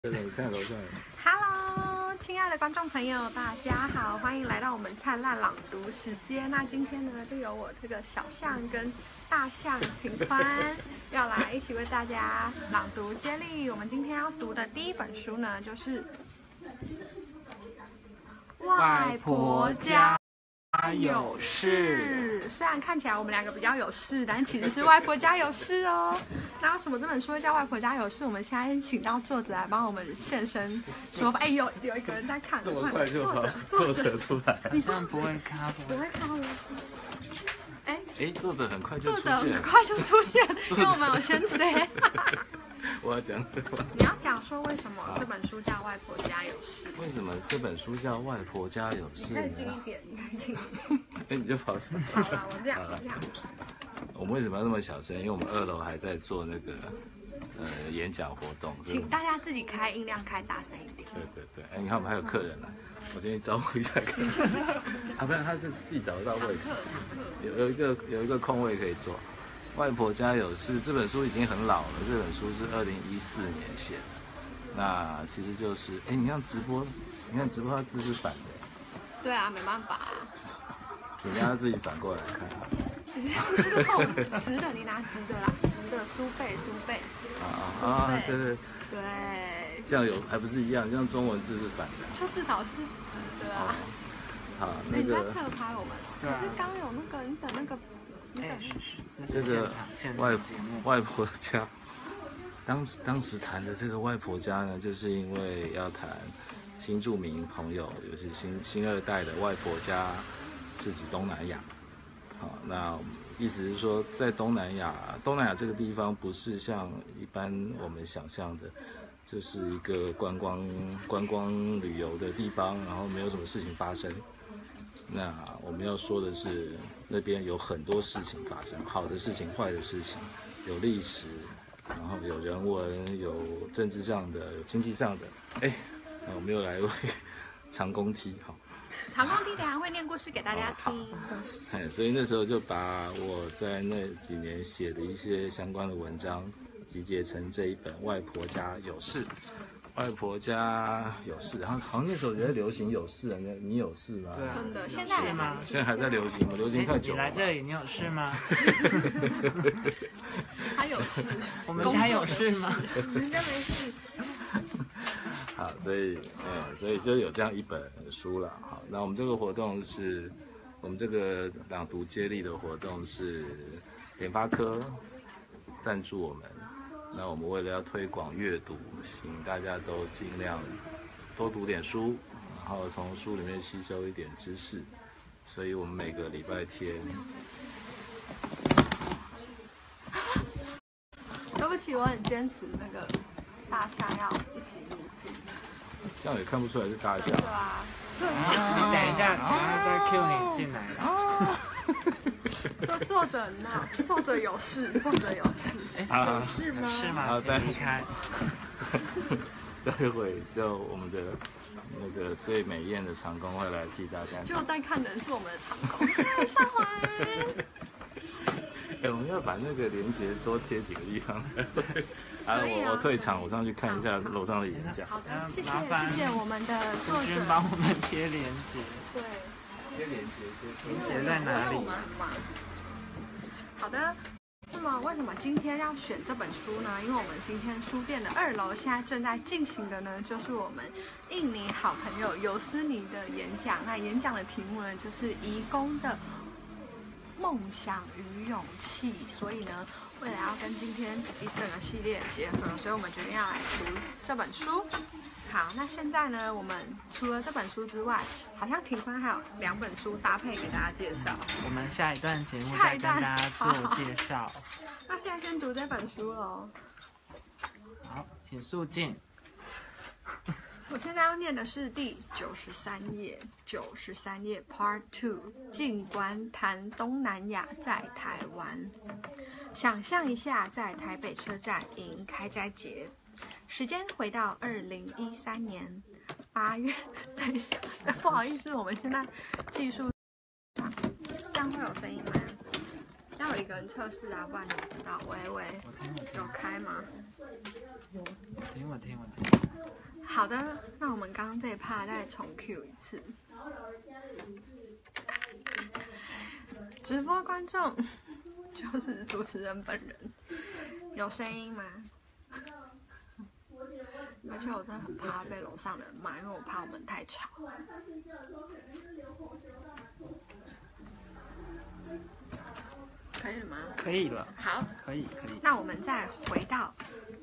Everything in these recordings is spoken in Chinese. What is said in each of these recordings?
看楼上。 Hello， 亲爱的观众朋友，大家好，欢迎来到我们灿烂朗读时间。那今天呢，就由我这个小象跟大象庭宽要来一起为大家朗读接力。我们今天要读的第一本书呢，就是《外婆家有事》。虽然看起来我们两个比较有事，但其实是外婆家有事哦。那为什么这本书会叫《外婆家有事》？我们现在请到作者来帮我们现身说法。哎，有一个人在看， 这么快就跑，作者出来了， 你这样不会卡的， 不会卡的。 哎，作者很快就出现， 作者很快就出现，因为我们有先 say。 我要讲这个。 你要讲说为什么这本书叫《外婆家有事》？ 为什么这本书叫《外婆家有事》呢？ 你可以近一点，你可以近一点。 哎，你就跑什么？ 好了，我这样。 我们为什么要那么小声？因为我们2楼还在做那个演讲活动， 请大家自己开音量开大声一点。 对，哎，你看我们还有客人来，我先去招呼一下客人。啊，不然他是自己找得到位置，有一个空位可以坐。外婆家有事这本书已经很老了，这本书是2014年写的。那其实就是，哎，你看直播它字是反的。 对啊，没办法啊。 请大家自己反过来看。 直的，你拿直的啦，直的书背。对。 这样还不是一样？这样中文字是反的。 就至少是直的啊。 好，那个。 你在侧拍我们。可是刚有那个，你等那个。 这个外婆家，当时谈的这个外婆家呢，就是因为要谈新住民朋友，尤其新2代的外婆家，是指东南亚。好，那意思是说，在东南亚这个地方，不是像一般我们想象的，就是一个观光旅游的地方，然后没有什么事情发生。那我们要说的是，那边有很多事情发生，好的事情、坏的事情，有历史，然后有人文，有政治上的，有经济上的。哎，我们又来一位长工梯，好。 长工梯等下会念故事给大家听。 哎，所以那时候就把我在那几年写的一些相关的文章集结成这一本《外婆家有事》。外婆家有事，然后好像那时候也在流行有事，你有事吗？ 对啊， 真的，现在吗？ 现在还在流行吗？流行太久了。 你来这里，你有事吗？ 他有事。 我们家有事吗？ 人家没事。 好，所以就有这样一本书了。好，那我们这个活动是，我们这个朗读接力的活动是联发科赞助我们。那我们为了要推广阅读，请大家都尽量多读点书，然后从书里面吸收一点知识。所以我们每个礼拜天。 对不起，我很坚持那个大象要一起入镜。 这样也看不出来是大象。 对啊。 你等一下再 Q 你进来。 作者呢？作者有事。有事吗？ 是吗？请离开。 待会就我们的那个最美艳的长工会来替大家。 就在看的是我们的长工。上回。 哎，我们要把那个连结多贴几个地方。我退场，我上去看一下楼上的演讲。 好的，谢谢我们的作者帮我们贴连结。 对。 贴连结在哪里？ 好的，那么为什么今天要选这本书呢？因为我们今天书店的2楼现在正在进行的呢，就是我们印尼好朋友尤斯尼的演讲。那演讲的题目呢，就是移工的梦想与勇气。所以呢，为了要跟今天一整个系列结合，所以我们决定要来读这本书。好，那现在呢，我们除了这本书之外，好像庭宽还有2本书搭配给大家介绍。 我们下一段节目再跟大家做介绍。 那现在先读这本书喽。 好，请肃静。 我现在要念的是第93页 Part 2， 静观谈东南亚在台湾。想象一下，在台北车站迎开斋节。时间回到2013年8月，等一下，不好意思，我们现在技术这样会有声音吗？ 要有一个人测试啊，不然你不知道。喂， 我听， 有开吗？ 我听。 好的，那我们刚刚这一趴再重 Q 一次。直播观众就是主持人本人，有声音吗？而且我真的很怕被楼上的人骂，因为我怕我们太吵。可以了吗？ 可以了。 好， 可以。 那我们再回到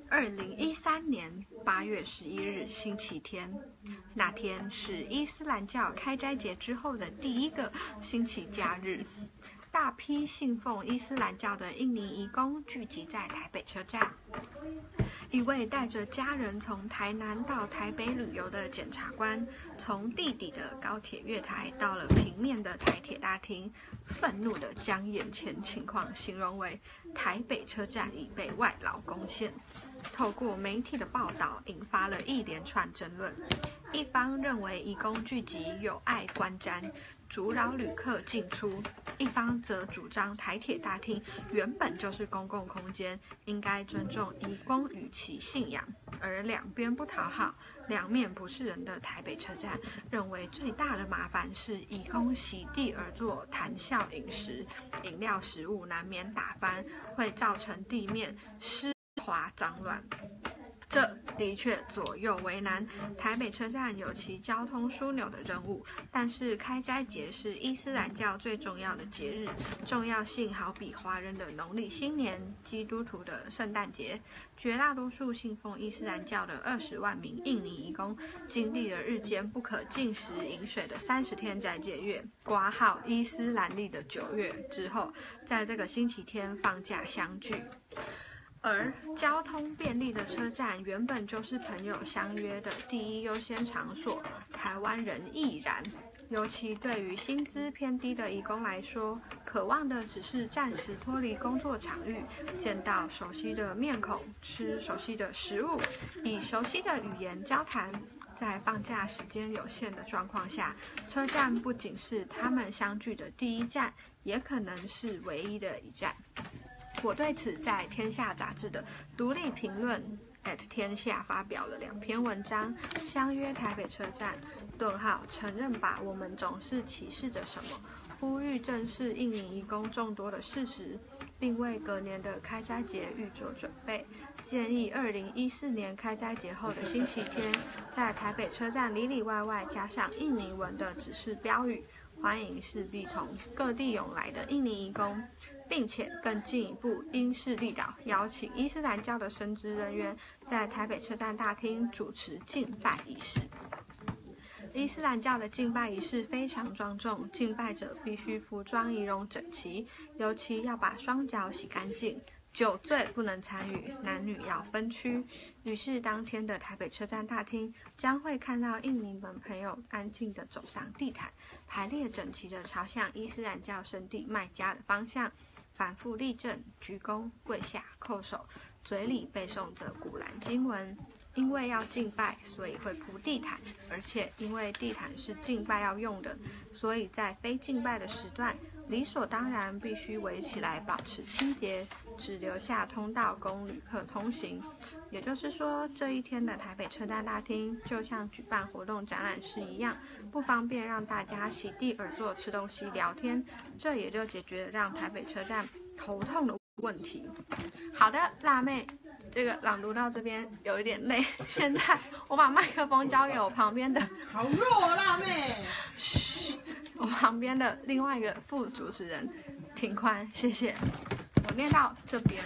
2013年8月11日星期天，那天是伊斯兰教开斋节之后的第一个星期假日。大批信奉伊斯兰教的印尼移工聚集在台北车站。一位带着家人从台南到台北旅游的检察官，从地底的高铁月台到了平面的台铁大厅，愤怒地将眼前情况形容为台北车站已被外劳攻陷。透过媒体的报道，引发了一连串争论。一方认为移工聚集有碍观瞻，阻扰旅客进出；一方则主张台铁大厅原本就是公共空间，应该尊重移工与其信仰。而两边不讨好、两面不是人的台北车站，认为最大的麻烦是移工席地而坐、谈笑饮食，饮料食物难免打翻，会造成地面湿滑脏乱。这的确左右为难，台北车站有其交通枢纽的任务，但是开斋节是伊斯兰教最重要的节日，重要性好比华人的农历新年、基督徒的圣诞节。绝大多数信奉伊斯兰教的20万名印尼移工，经历了日间不可进食饮水的30天斋戒月，挂号伊斯兰历的9月之后，在这个星期天放假相聚。而交通便利的车站原本就是朋友相约的第一优先场所，台湾人亦然。尤其对于薪资偏低的移工来说，渴望的只是暂时脱离工作场域，见到熟悉的面孔，吃熟悉的食物，以熟悉的语言交谈。在放假时间有限的状况下，车站不仅是他们相聚的第一站，也可能是唯一的一站。我对此在《天下》杂志的独立评论天下发表了2篇文章，相约台北车站，承认吧，我们总是歧视着什么，呼吁正视印尼移工众多的事实，并为隔年的开斋节预做准备，建议2014年开斋节后的星期天，在台北车站里里外外加上印尼文的指示标语，欢迎势必从各地涌来的印尼移工，并且更进一步因势利导，邀请伊斯兰教的神职人员在台北车站大厅主持敬拜仪式。伊斯兰教的敬拜仪式非常庄重，敬拜者必须服装仪容整齐，尤其要把双脚洗干净。酒醉不能参与，男女要分区。于是当天的台北车站大厅将会看到印尼们朋友安静地走上地毯，排列整齐地朝向伊斯兰教圣地麦加的方向，反复立正、鞠躬、跪下、叩首，嘴里背诵着古兰经文。因为要敬拜，所以会铺地毯，而且因为地毯是敬拜要用的，所以在非敬拜的时段，理所当然必须围起来保持清洁，只留下通道供旅客通行。也就是说，这一天的台北车站大厅就像举办活动展览室一样，不方便让大家席地而坐吃东西聊天，这也就解决了让台北车站头痛的问题。好的，辣妹，这个朗读到这边有一点累，现在我把麦克风交给我旁边的， 好弱哦，辣妹， 我旁边的另外一个副主持人挺宽，谢谢。我念到这边，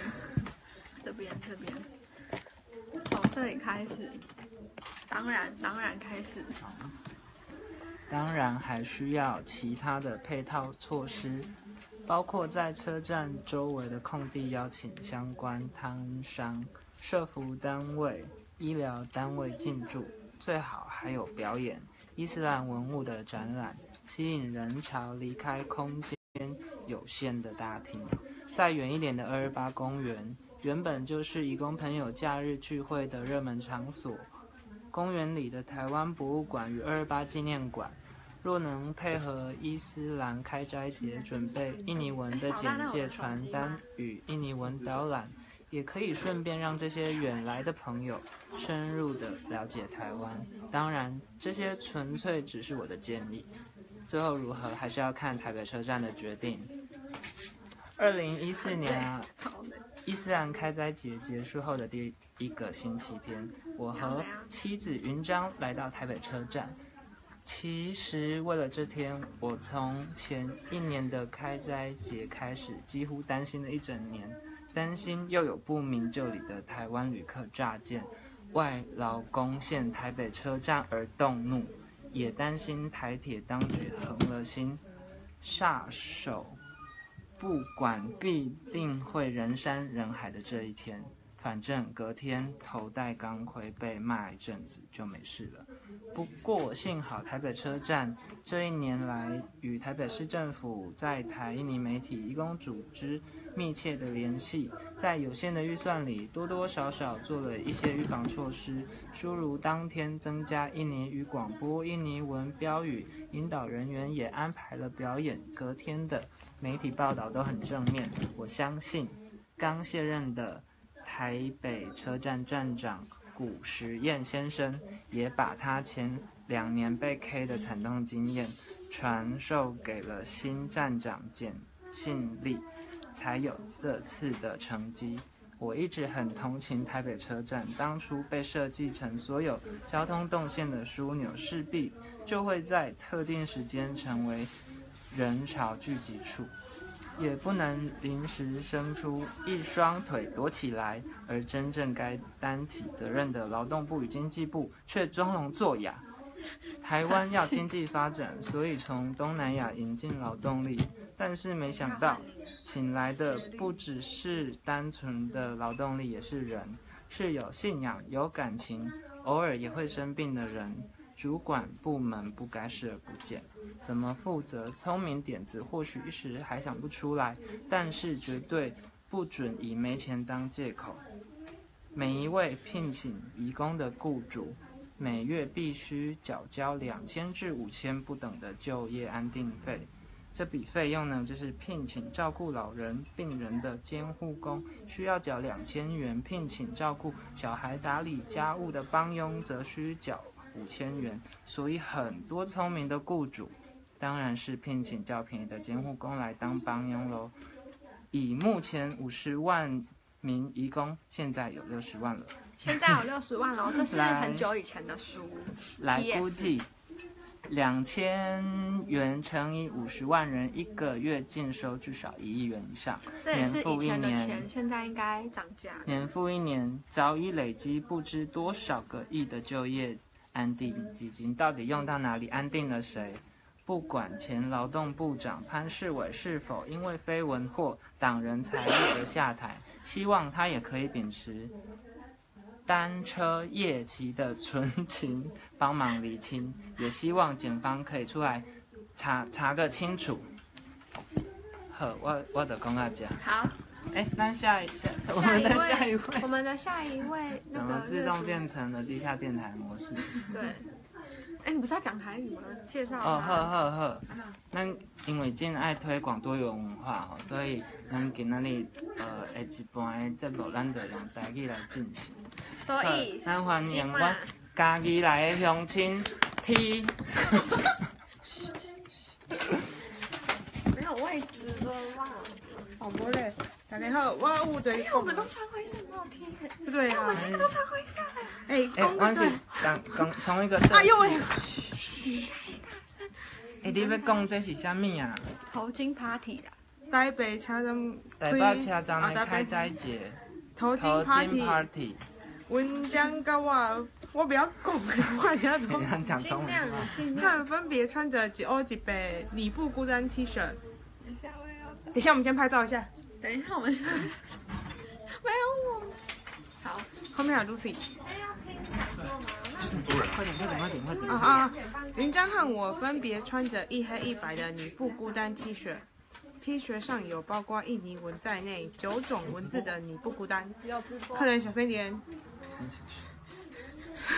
从这里开始，当然开始。 当然还需要其他的配套措施。包括在车站周围的空地邀请相关摊商、社服单位、医疗单位进驻，最好还有表演伊斯兰文物的展览，吸引人潮离开空间有限的大厅。再远一点的228公园，原本就是移工朋友假日聚会的热门场所。公园里的台湾博物馆与228纪念馆若能配合伊斯兰开斋节准备印尼文的简介传单与印尼文导览，也可以顺便让这些远来的朋友深入的了解台湾。当然，这些纯粹只是我的建议，最后如何还是要看台北车站的决定。2014年伊斯兰开斋节结束后的第一个星期天，我和妻子云章来到台北车站。其实为了这天，我从前一年的开斋节开始，几乎担心了一整年，担心又有不明就里的台湾旅客乍见外劳攻陷台北车站而动怒，也担心台铁当局横了心，下手不管必定会人山人海的这一天。反正隔天头戴钢盔被骂一阵子就没事了。不过幸好台北车站这一年来与台北市政府在台印尼媒体移工组织密切的联系，在有限的预算里多多少少做了一些预防措施，诸如当天增加印尼语广播、印尼文标语，引导人员也安排了表演。隔天的媒体报道都很正面，我相信刚卸任的台北车站站长古时彦先生也把他前2年被 K 的惨痛经验传授给了新站长简信力，才有这次的成绩。我一直很同情台北车站，当初被设计成所有交通动线的枢纽，势必就会在特定时间成为人潮聚集处，也不能临时生出一双腿躲起来，而真正该担起责任的劳动部与经济部却装聋作哑。台湾要经济发展，所以从东南亚引进劳动力，但是没想到请来的不只是单纯的劳动力，也是人，是有信仰、有感情，偶尔也会生病的人。主管部门不该视而不见，怎么负责？聪明点子或许一时还想不出来，但是绝对不准以没钱当借口。每一位聘请移工的雇主每月必须缴交2000至5000不等的就业安定费，这笔费用呢，就是聘请照顾老人、病人的监护工需要缴2000元，聘请照顾小孩、打理家务的帮佣则需缴5000元。所以很多聪明的雇主当然是聘请较便宜的监护工来当帮佣咯。以目前50万名移工，现在有60万了。 现在有60万了，这是很久以前的书。 来估计2000元乘以50万人，一个月净收至少1亿元以上。 这也是以前的钱，现在应该涨价。 年复一年，早已累积不知多少个亿的就业安定基金，到底用到哪里？安定了谁？不管前劳动部长潘世伟是否因为绯闻或党人财力而下台，希望他也可以秉持单车夜骑的纯情帮忙厘清，也希望检方可以出来查个清楚。好，我的公告讲。 好， 那我们的下一位， 怎么自动变成了地下电台模式？ 对。你不是要讲台语吗？介绍。 好。咱因为真爱推广多元文化所以咱今仔日一般的节目咱就用台语来进行。 所以， 咱欢迎我家己来的乡亲 T。 没有位置了啦。 不嘞，大家好，我有对。 我们都穿灰色，没有贴。 对啊。 我们3个都穿灰色。 我是同一个设计。 哎呦喂！ 你太大声。 你要讲这是啥物啊？ 头巾 party 啦。 台北车站的开斋节。 头巾 party。文章跟我不要讲，我想讲中文。 他们分别穿着1欧1白你不孤单 T 恤。等一下，我们先拍照一下。 等一下，我们没有我。好， 后面还有 Lucy。 要听讲座吗？ 快点！ 云章和我分别穿着1黑1白的你不孤单 T 恤。T 恤上有包括印尼文在内9种文字的你不孤单。客人小声一点。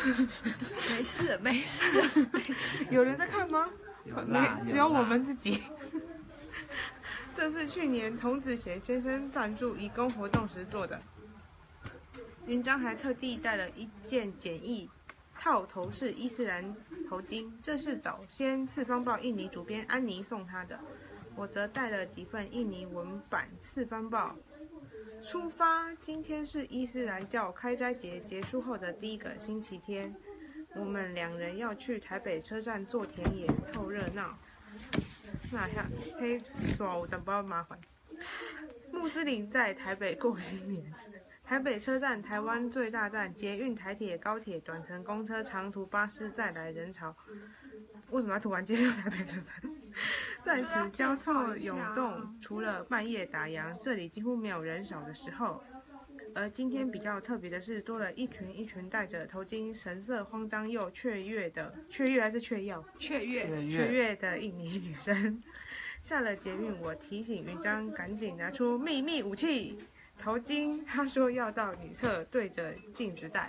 没事没事。 有人在看吗？ 有啦， 只有我们自己。这是去年童子贤先生赞助义工活动时做的。云章还特地带了一件简易套头式伊斯兰头巾，这是早先四方报印尼主编安妮送他的。我则带了几份印尼文版四方报。出发，今天是伊斯兰教开斋节结束后的第一个星期天，我们2人要去台北车站做田野凑热闹。那下黑耍我等不要麻烦。穆斯林在台北过新年。台北车站，台湾最大站，捷运、台铁、高铁、短程公车、长途巴士再来人潮。为什么要突然介绍台北车站？在此交错涌动，除了半夜打烊，这里几乎没有人少的时候。而今天比较特别的是，多了一群一群戴着头巾、神色慌张又雀跃还是雀跃？ 雀跃的印尼女生。下了捷运，我提醒云章赶紧拿出秘密武器。头巾，他说要到女厕对着镜子戴。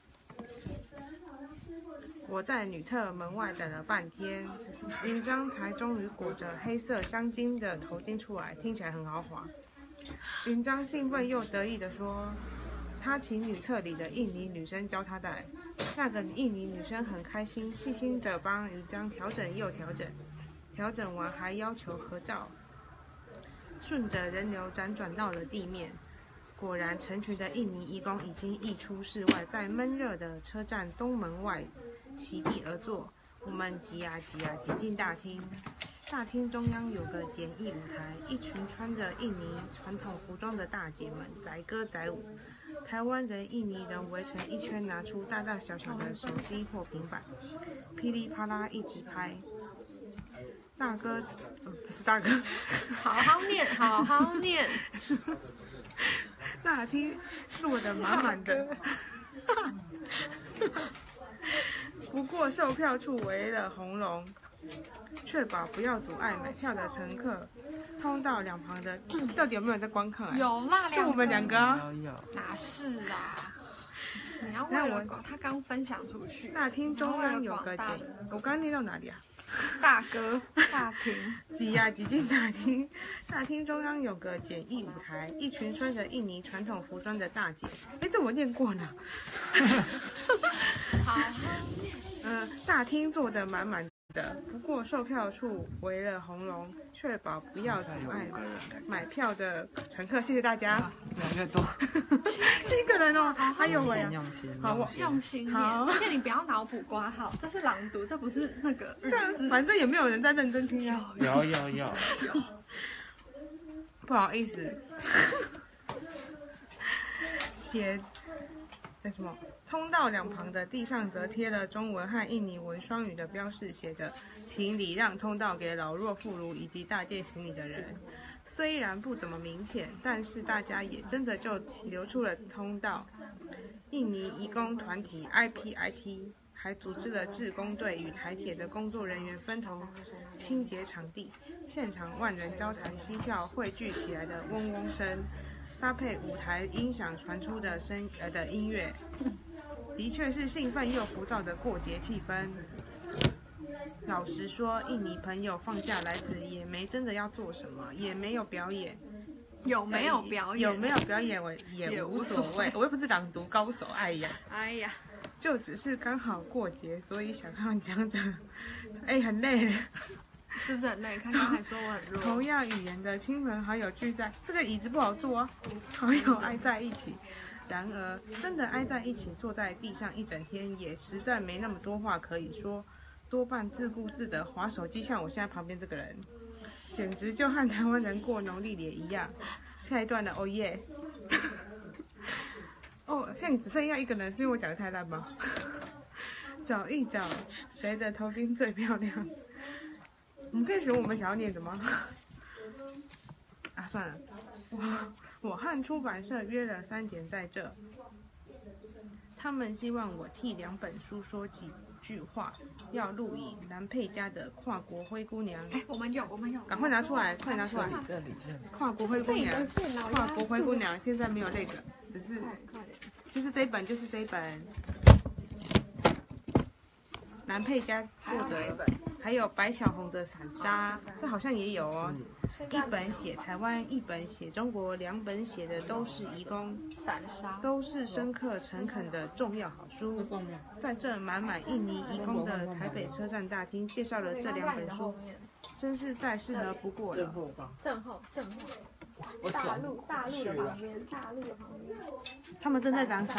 我在女厕门外等了半天，云章才终于裹着黑色香巾的头巾出来，听起来很豪华。云章兴奋又得意地说，他请女厕里的印尼女生教他戴。那个印尼女生很开心，细心地帮云章调整又调整，调整完还要求合照。顺着人流辗转到了地面。果然，成群的印尼移工已经溢出室外，在闷热的车站东门外席地而坐。我们挤进大厅。大厅中央有个简易舞台，一群穿着印尼传统服装的大姐们载歌载舞。台湾人、印尼人围成一圈，拿出大大小小的手机或平板，噼里啪啦一起拍。大哥，不是大哥， 好好念，好好念。 大厅坐得满满的，不过售票处围了红龙，确保不要阻碍买票的乘客。通道两旁的，到底有没有人在观看？ 有啦， 就我们2个啊。 有。 哪是啊？你要为了广，他刚分享出去。 大厅中央有个简，我刚刚念到哪里啊？ 大哥，大厅挤进大厅。大厅中央有个简易舞台，一群穿着印尼传统服装的大姐。这我念过呢。 好。 大厅坐得满满的，不过售票处围了红龙，确保不要阻碍买票的乘客。谢谢大家。 越来越多。 7个人哦，还有我呀。 用心好， 而且你不要脑补挂号，这是朗读，这不是那个这反正也没有人在认真听啊。 有。 不好意思。写在什么？通道两旁的地上则贴了中文和印尼文双语的标示，写着“请礼让通道给老弱妇孺以及大件行李的人”。虽然不怎么明显，但是大家也真的就留出了通道。印尼移工团体 IPIT 还组织了志工队与台铁的工作人员分头清洁场地，现场万人交谈嬉笑汇聚起来的嗡嗡声，搭配舞台音响传出的音乐，的确是兴奋又浮躁的过节气氛。老实说，印尼朋友放假来此也没真的要做什么，也没有表演。 有没有表演我也无所谓，我又不是朗读高手。哎呀，就只是刚好过节，所以想让讲者，很累了。 是不是很累？刚刚还说我很弱。 同样语言的亲朋好友聚在，这个椅子不好坐啊，好友挨在一起。然而，真的挨在一起坐在地上一整天，也实在没那么多话可以说，多半自顾自的滑手机，像我现在旁边这个人，简直就和台湾人过农历年一样。下一段了，哦耶！现在只剩下一个人，是因为我讲的太烂吗？找一找谁的头巾最漂亮？我们可以选我们想要念的吗？算了，我和出版社约了3点在这。他们希望我替2本书说几句话，要录影蓝佩嘉的《跨国灰姑娘》。 我们有， 赶快拿出来，快拿出来！ 这里， 跨国灰姑娘，跨国灰姑娘现在没有那个，只是就是这一本， 南佩嘉作者，还有白小红的《散沙》，这好像也有哦。一本写台湾，一本写中国，2本写的都是移工， 散沙都是深刻诚恳的重要好书。在这满满印尼移工的台北车站大厅，介绍了这2本书，真是再适合不过了。 正后，大陆的旁边， 他们正在找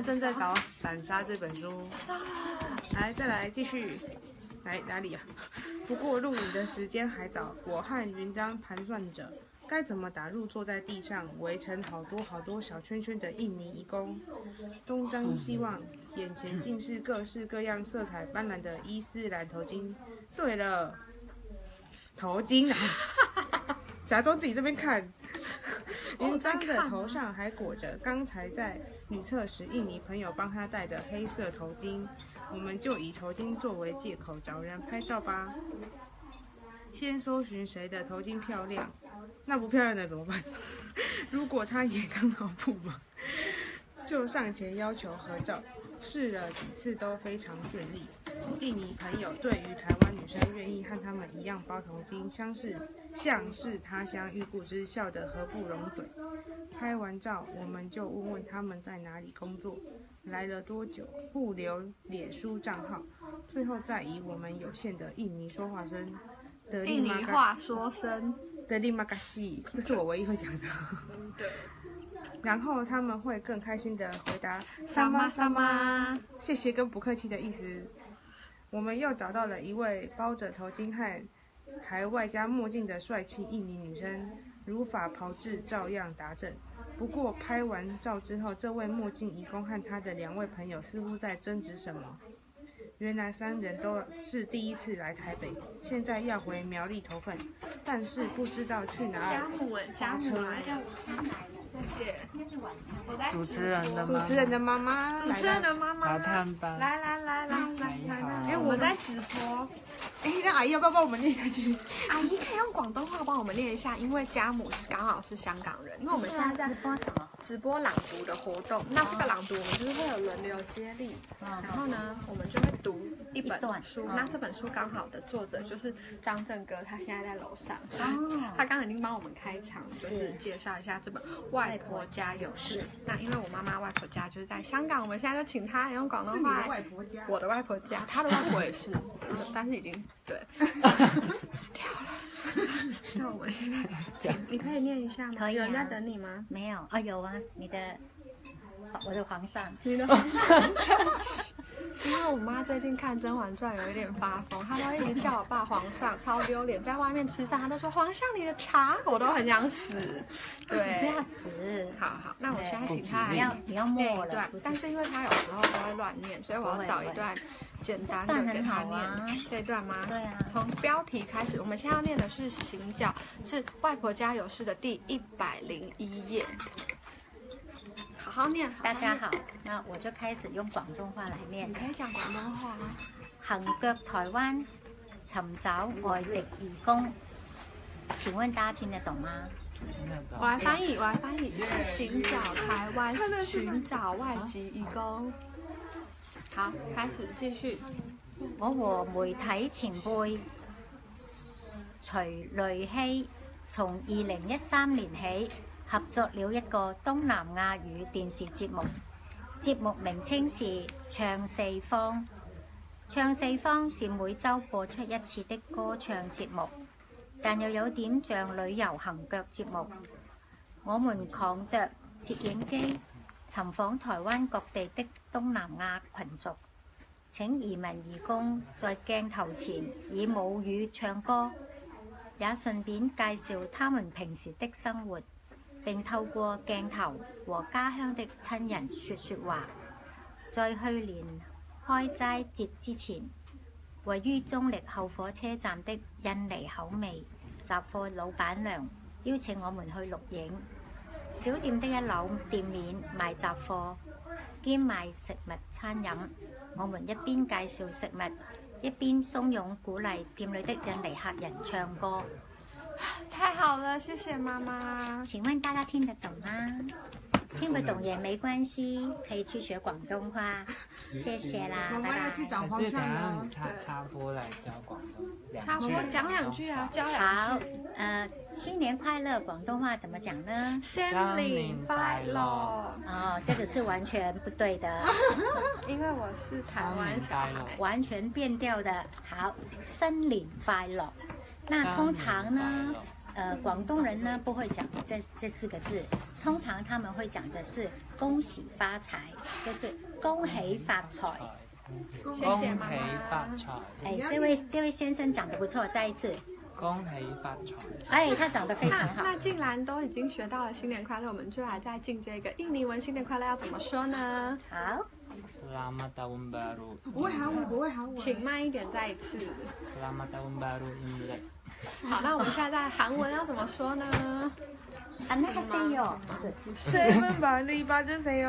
《散沙》这本书。来，再来继续。来哪里啊？不过录影的时间还早，我和云章盘算着该怎么打入坐在地上围成好多小圈圈的印尼移工，东张西望，眼前尽是各式各样色彩斑斓的伊斯兰头巾。对了，头巾啊！假装自己这边看。云章的头上还裹着刚才在女厕时印尼朋友帮他戴的黑色头巾，我们就以头巾作为借口找人拍照吧。先搜寻谁的头巾漂亮，那不漂亮的怎么办？如果他也刚好不忙，就上前要求合照。试了几次都非常顺利。印尼朋友对于台湾女生愿意和他们一样包头巾，像是他乡遇故知，笑得合不拢嘴。拍完照，我们就问问他们在哪里工作，来了多久，互留脸书账号，最后再以我们有限的印尼说话声的印尼话说声的利马嘎西，这是我唯一会讲的。然后他们会更开心的回答萨玛萨玛，谢谢跟不客气的意思。我们又找到了一位包着头巾和还外加墨镜的帅气印尼女生，如法炮制照样达阵。不过拍完照之后，这位墨镜移工和他的2位朋友似乎在争执什么。原来3人都是第一次来台北，现在要回苗栗投份，但是不知道去哪里。 家母来了，谢谢。 主持人的妈妈， 来探班。 来，因为我们在直播。 那阿姨要不要帮我们念下去？ 阿姨可以用广东话帮我们念一下，因为家母刚好是香港人。因为我们现在在直播什么？ 直播朗读的活动。那这个朗读我们就是会有轮流接力，然后呢，我们就会读一本书。那这本书刚好的作者就是张正哥，他现在在楼上。他刚刚已经帮我们开场，就是介绍一下这本《外婆家有事》。那因为我妈妈外婆家就是在香港，我们现在就请她用广东话。我的外婆家，她的外婆也是，但是已经对死掉了。那我们现在，你可以念一下吗？ 可以啊。 有人在等你吗？ 没有啊，有啊，我的皇上。 你的皇上。因为我妈最近看《甄嬛传》有一点发疯，她都一直叫我爸皇上，超丢脸。在外面吃饭，她都说皇上你的茶，我都很想死。对， 不要死。 好，那我现在请她你要默念一段，但是因为她有时候都会乱念，所以我要找一段简单的给她念。这段吗？ 对啊。 从标题开始，我们现在要念的是行脚，是外婆家有事的第101页。好好念。 大家好，那我就开始用广东话来念。 你可以讲广东话吗？ 行腳台灣，尋找外籍義工。請問大家聽得懂嗎？ 我來翻譯，是行腳台灣，尋找外籍義工。好，開始繼續。 我和媒體前輩徐雷希從2013年起合作了一個東南亞語電視節目，節目名稱是唱四方。唱四方是每週播出一次的歌唱節目，但又有點像旅遊行腳節目。我們扛着攝影機尋訪台灣各地的東南亞群族，請移民義工在鏡頭前以母語唱歌，也順便介紹他們平時的生活，並透過鏡頭和家鄉的親人說話。在去年開齋節之前，位於中壢後火車站的印尼口味雜貨老闆娘邀請我們去錄影。小店的1樓店面賣雜貨兼賣食物餐飲，我們一邊介紹食物，一邊慫恿鼓勵店裏的印尼客人唱歌。 太好了，謝謝媽媽。 請問大家聽得懂嗎？ 听不懂也没关系，可以去学广东话。谢谢啦，拜拜。 还是等下插播来教广东插播讲2句啊，教2句。 好，新年快乐，广东话怎么讲呢？ 新年快乐。 哦，这个是完全不对的， 因为我是台湾小孩， 完全变调的。好，新年快乐。那通常呢，广东人呢不会讲这4个字，通常他们会讲的是恭喜发财，就是恭喜发财。 谢谢妈妈。 恭喜发财。 哎，这位先生讲得不错，再一次。 恭喜发财。 哎，他讲得非常好。 那既然都已经学到了新年快乐，我们就来再进这个印尼文新年快乐要怎么说呢？ 好。 Selamat tahun baru。 不会韩文，不会韩文。 请慢一点，再一次。 Selamat tahun baru Imlek。 好，那我们现在韩文要怎么说呢 ？안녕하세요。不是。 새해복많이받으세요。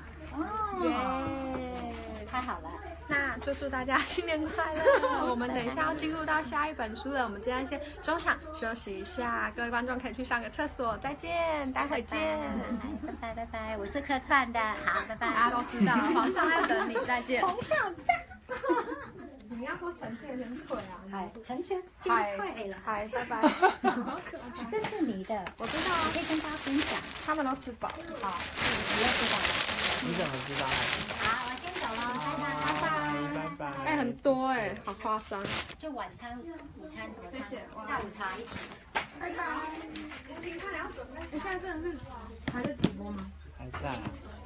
耶， 太好了。 那就祝大家新年快乐！我们等一下要进入到下一本书了，我们今天先中场休息一下，各位观众可以去上个厕所，再见，待会见， 拜拜拜拜，我是客串的，好，拜拜。 大家都知道，皇上在等你，再见。 皇上在。 你要说臣妾先退啊！ 嗨，臣妾先退了。 嗨，拜拜。 好可爱。这是你的， 我知道啊， 可以跟大家分享。 他们都吃饱了。 好，你要知道。 你怎么知道？ 好，我先走了，拜拜。 拜拜。 哎，很多哎，好夸张。 就晚餐、午餐什么餐？ 谢谢。 下午茶一起。 拜拜。你看你要准备。 你现在真的是还在直播吗？ 还在。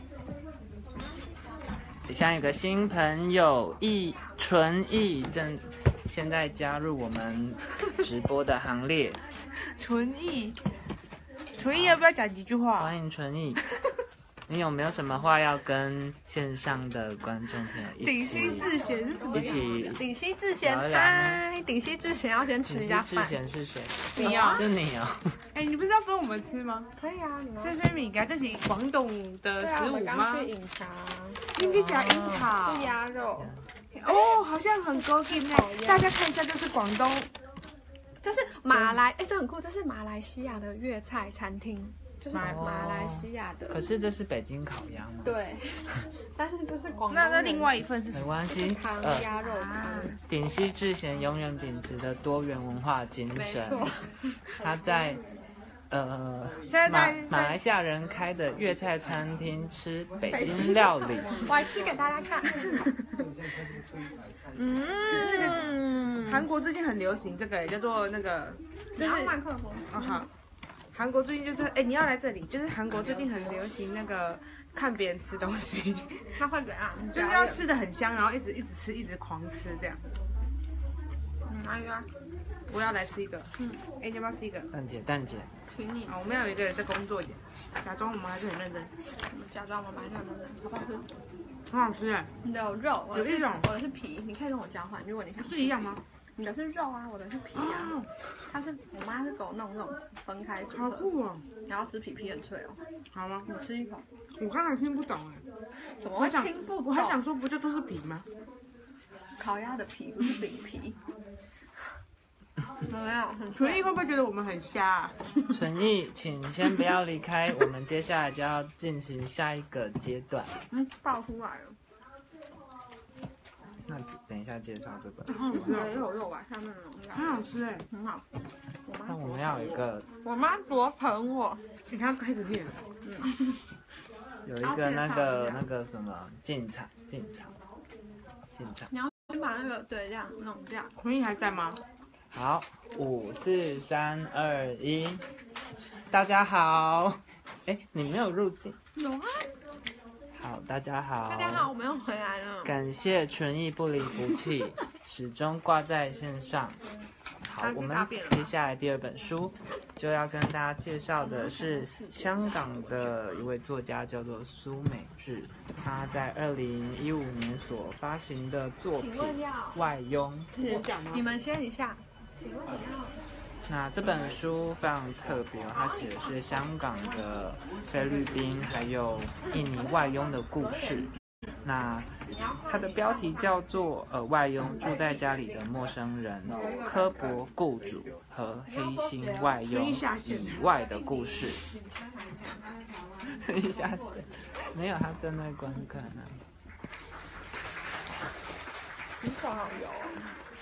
像有个新朋友纯艺正现在加入我们直播的行列。 纯艺要不要讲几句话？ 欢迎纯艺。你有没有什么话要跟线上的观众朋友一起？ 顶溪智贤是什么？ 一起。 顶溪智贤，嗨！顶溪智贤要先吃一下饭。 顶溪智贤是谁？ 你啊， 是你哦。 哎，你不是要分我们吃吗？ 可以啊，你们。 这是米干，这是广东的食物吗？ 刚去饮茶。 应该讲饮茶。 是鸭肉。 哦，好像很高级呢。大家看一下，这是广东。 这是马来，哎，这很酷，这是马来西亚的粤菜餐厅。就是马来西亚的， 可是这是北京烤鸭吗？ 对，但是就是广东。 那另外一份是什么？ 没关系， 汤鸭肉汤。 顶溪智贤永远秉持的多元文化精神。 没错。 他在马来西亚人开的粤菜餐厅吃北京料理。 我还吃给大家看。 是那个韩国最近很流行这个，叫做那个，就是麦克风。 哦好。韩国最近就是，哎，你要来这里，就是韩国最近很流行那个看别人吃东西， 那会怎样？ 就是要吃的很香，然后一直吃，一直狂吃这样。 哪一个？ 我要来吃一个。哎，你要不要吃一个？ 蛋姐。 请你。 我们要有一个人在工作点，假装我们还是很认真。 假装我们还是很认真，好不好吃？ 很好吃哎。 你的有肉， 有一种， 我的是皮，你可以跟我交换，如果你想。 是一样吗？ 你的是肉啊，我的是皮啊。我妈是给我弄那种分开组合。 好酷哦！ 然后吃皮很脆哦。 好吗？ 你吃一口。 我刚才听不懂哎。 怎么会听不懂？ 我还想说，不就都是皮吗？ 烤鸭的皮不是饼皮。没有。 纯艺会不会觉得我们很瞎啊？ 纯艺，请先不要离开，我们接下来就要进行下一个阶段。 爆出来了。 那等一下介绍这个。 也有肉啊，下面的龙虾。 很好吃哎， 很好。 那我们要有一个。 我妈多疼我。 你看开始练了。 有一个那个什么进场。 你要先把那个对这样弄掉。 纯艺还在吗？ 好，5、4、3、2、1，大家好。哎，你没有入镜。 有啊。 好，大家好。 大家好，我们又回来了。 感谢纯艺不离不弃，始终挂在线上。好，我们接下来第2本书就要跟大家介绍的是香港的一位作家，叫做苏美智。他在2015年所发行的作品《外佣》。 你们先一下。请问你要？ 那这本书非常特别，它写的是香港的菲律宾还有印尼外佣的故事。 那它的标题叫做外佣住在家里的陌生人、刻薄雇主和黑心外佣以外的故事。春意下线，没有，他正在观看啊。 你手好油哦。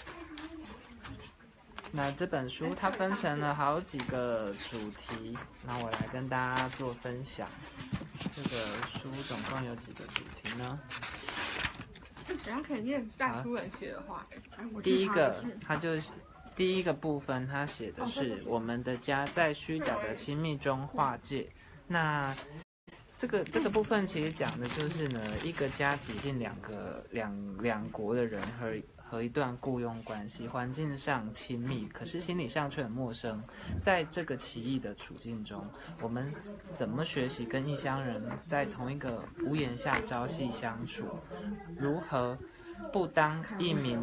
那这本书它分成了好几个主题，那我来跟大家做分享。这个书总共有几个主题呢？ 等下可以念大书人写的话。 第一个，第一个部分，它写的是我们的家在虚假的亲密中划界。那这个部分其实讲的就是呢，一个家挤进两国的人和一段雇佣关系，环境上亲密，可是心理上却很陌生。在这个奇异的处境中，我们怎么学习跟异乡人在同一个屋檐下朝夕相处？如何不当一名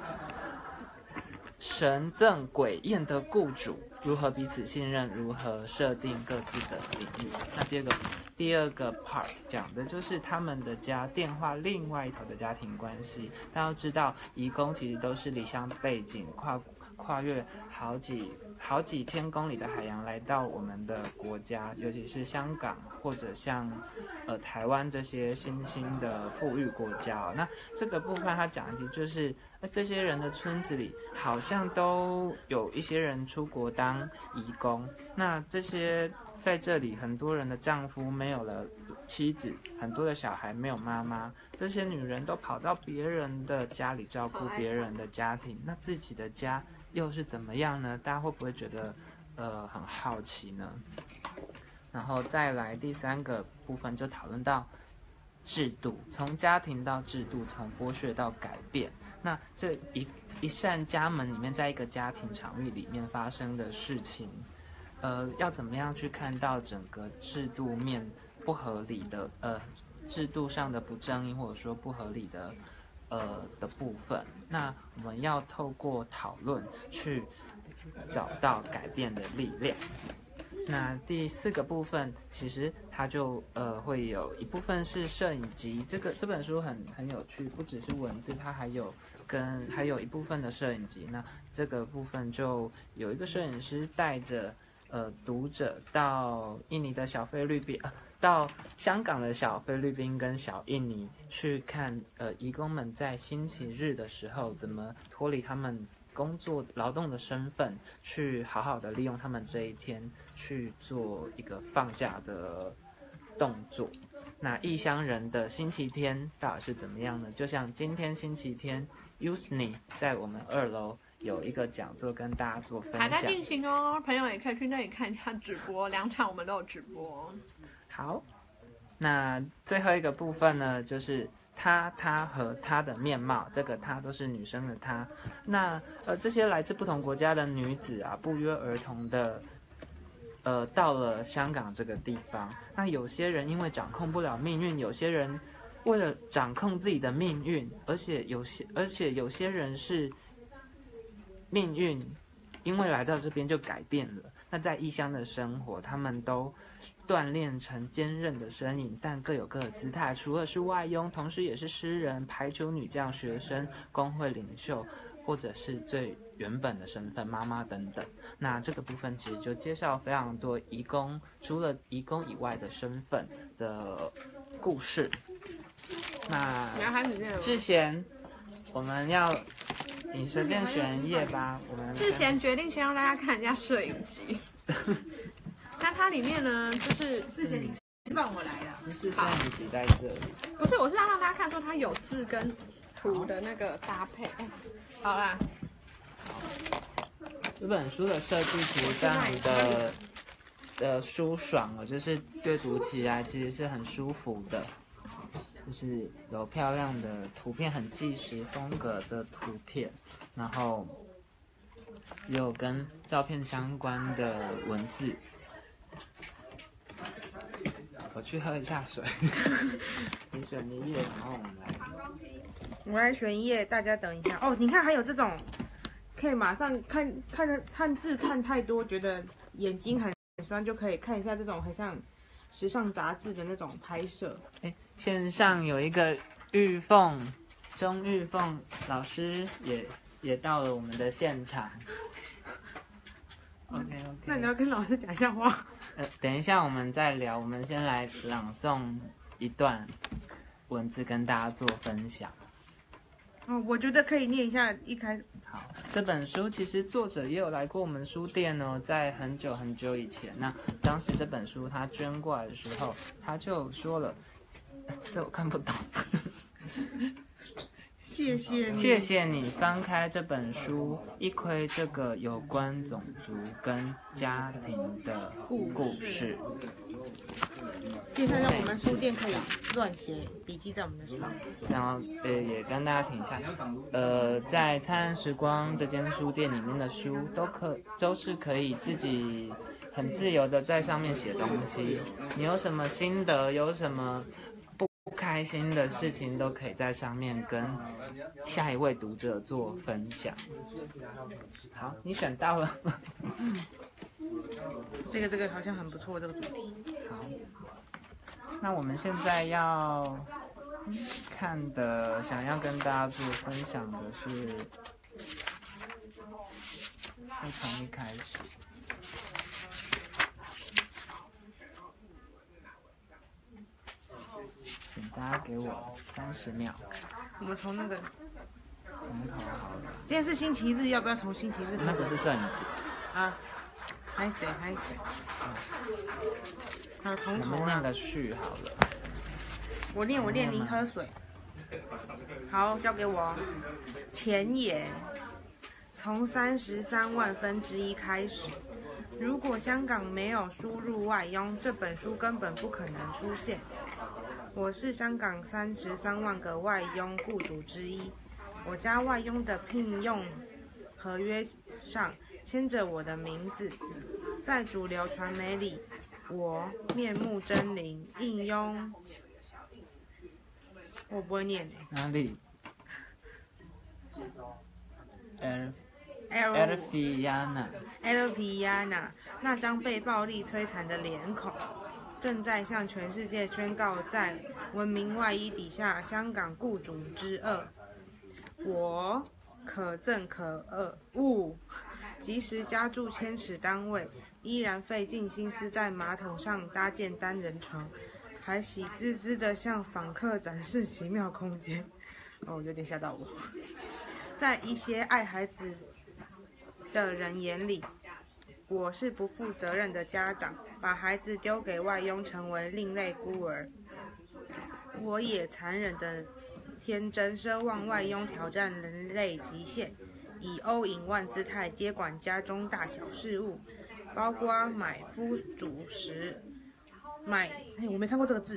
神憎鬼厌的雇主？如何彼此信任？如何设定各自的领域？那第二个 part 讲的就是他们的家电话另外一头的家庭关系。大家要知道，移工其实都是离乡背景，跨越好几千公里的海洋来到我们的国家，尤其是香港或者像台湾这些新兴的富裕国家。那这个部分他讲的就是这些人的村子里好像都有一些人出国当移工，那这些在这里很多人的丈夫没有了妻子，很多的小孩没有妈妈，这些女人都跑到别人的家里照顾别人的家庭，那自己的家又是怎么样呢？大家会不会觉得很好奇呢？然后再来第三个部分就讨论到制度，从家庭到制度，从剥削到改变。那这一扇家门里面，在一个家庭场域里面发生的事情，要怎么样去看到整个制度面不合理的制度上的不正义，或者说不合理的部分？那我们要透过讨论去找到改变的力量。那第四个部分，其实它就会有一部分是摄影集。这本书很有趣，不只是文字，它还有一部分的摄影集。那这个部分就有一个摄影师带着读者到印尼的小菲律宾，到香港的小菲律宾跟小印尼去看移工们在星期日的时候怎么脱离他们工作劳动的身份，去好好的利用他们这一天去做一个放假的动作。那异乡人的星期天到底是怎么样呢？就像今天星期天 USNI 在我们2楼有一个讲座跟大家做分享， 还在进行哦，朋友也可以去那里看一下直播，2场我们都有直播。 好，那最后一个部分呢，就是她和她的面貌，这个她都是女生的她。那这些来自不同国家的女子啊，不约而同的到了香港这个地方。那有些人因为掌控不了命运，有些人为了掌控自己的命运，而且有些人是命运因为来到这边就改变了。那在异乡的生活，他们都锻炼成坚韧的身影，但各有各的姿态。除了是外佣，同时也是诗人、排球女将、学生、工会领袖，或者是最原本的身份妈妈等等。那这个部分其实就介绍非常多移工，除了移工以外的身份的故事。那志贤，我们要你随便选一页吧。我们志贤决定先让大家看一下摄影集。那它里面呢，就是志贤，你放我来了。 不是摄影集在这里。 不是，我是要让大家看说它有字跟图的那个搭配。好啦。 这本书的设计其实非常的舒爽哦，就是阅读起来其实是很舒服的，就是有漂亮的图片，很纪实风格的图片，然后也有跟照片相关的文字。我去喝一下水。你选一页，然后我来选一页，大家等一下哦。你看还有这种，可以马上看字看太多，觉得眼睛很酸，就可以看一下这种很像时尚杂志的那种拍摄。 线上有一个钟玉凤老师也到了我们的现场。OK， 那你要跟老师讲一下话。 等一下我们再聊，我们先来朗诵一段文字跟大家做分享。 我觉得可以念一下一开始。 好，这本书其实作者也有来过我们书店哦，在很久很久以前。那当时这本书他捐过来的时候，他就说了，这我看不懂。 谢谢你翻开这本书，一窥这个有关种族跟家庭的故事。 介绍一下我们书店可以乱写笔记在我们的书。 然后也跟大家提一下，在灿烂时光这间书店里面的书都是可以自己很自由的在上面写东西。你有什么心得，有什么不开心的事情，都可以在上面跟下一位读者做分享。好，你选到了。 这个好像很不错，这个主题。 好，那我们现在要看的，想要跟大家做分享的是，会从一开始。请大家给我30秒。 我们从那个从头好了。 今天是星期日，要不要从星期日？ 那个是摄影机啊，拍谁？好，从头我们念个序好了。 我念，您喝水。好，交给我。前言：从33万分之一开始，如果香港没有输入外佣，这本书根本不可能出现。我是香港33万个外佣雇主之一，我家外佣的聘用合约上牵着我的名字，在主流传媒里，我面目狰狞，应用我不会念哪里 ？Elviana 那张被暴力摧残的脸孔，正在向全世界宣告，在文明外衣底下，香港雇主之恶。我可憎可恶，即使家住千尺单位，依然费尽心思在马桶上搭建单人床，还喜滋滋地向访客展示奇妙空间。有点吓到我。在一些爱孩子的人眼里，我是不负责任的家长，把孩子丢给外佣，成为另类孤儿。我也残忍的天真，奢望外佣挑战人类极限，以欧影万姿态接管家中大小事务，包括买夫主食，我没看过这个字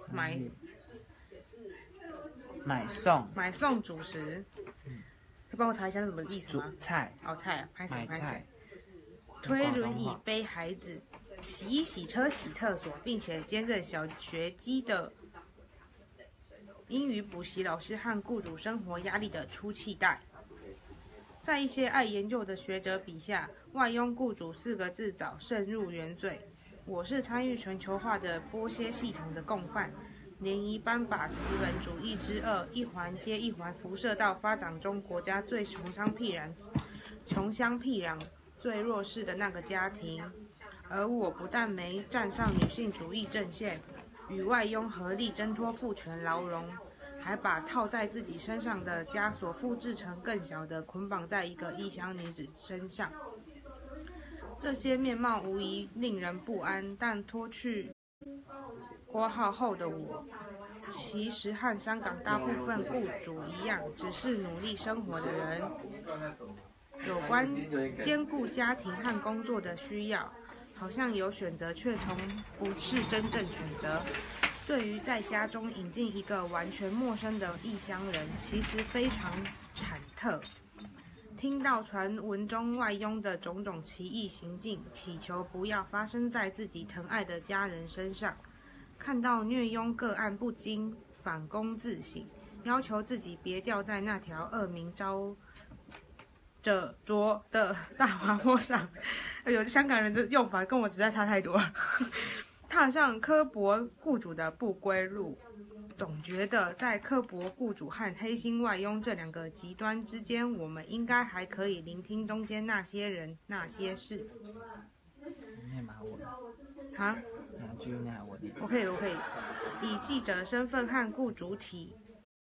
买送主食，可以帮我查一下是什么意思吗？ 煮菜。 菜啊，拍买菜。 推轮椅背孩子，洗衣洗车洗厕所，并且兼任小学鸡的英语补习老师和雇主生活压力的出气袋。在一些爱研究的学者笔下，外佣雇主4个字早渗入原罪。我是参与全球化的剥削系统的共犯，连一般把资本主义之恶一环接一环辐射到发展中国家最穷乡僻壤、最弱势的那个家庭。而我不但没站上女性主义阵线，与外佣合力挣脱父权牢笼，还把套在自己身上的枷锁复制成更小的，捆绑在一个异乡女子身上。这些面貌无疑令人不安，但脱去括号后的我，其实和香港大部分雇主一样，只是努力生活的人。有关兼顾家庭和工作的需要，好像有选择，却从不是真正选择。对于在家中引进一个完全陌生的异乡人，其实非常忐忑。听到传闻中外佣的种种奇异行径，祈求不要发生在自己疼爱的家人身上。看到虐佣个案，不禁反躬自省，要求自己别掉在那条恶名昭着的大滑坡上。有香港人的用法跟我实在差太多了。踏上刻薄雇主的不归路。 总觉得在刻薄雇主和黑心外佣这两个极端之间，我们应该还可以聆听中间那些人那些事。 念吗？我啊？ 两句念还我念？ 我可以。以记者身份和雇主体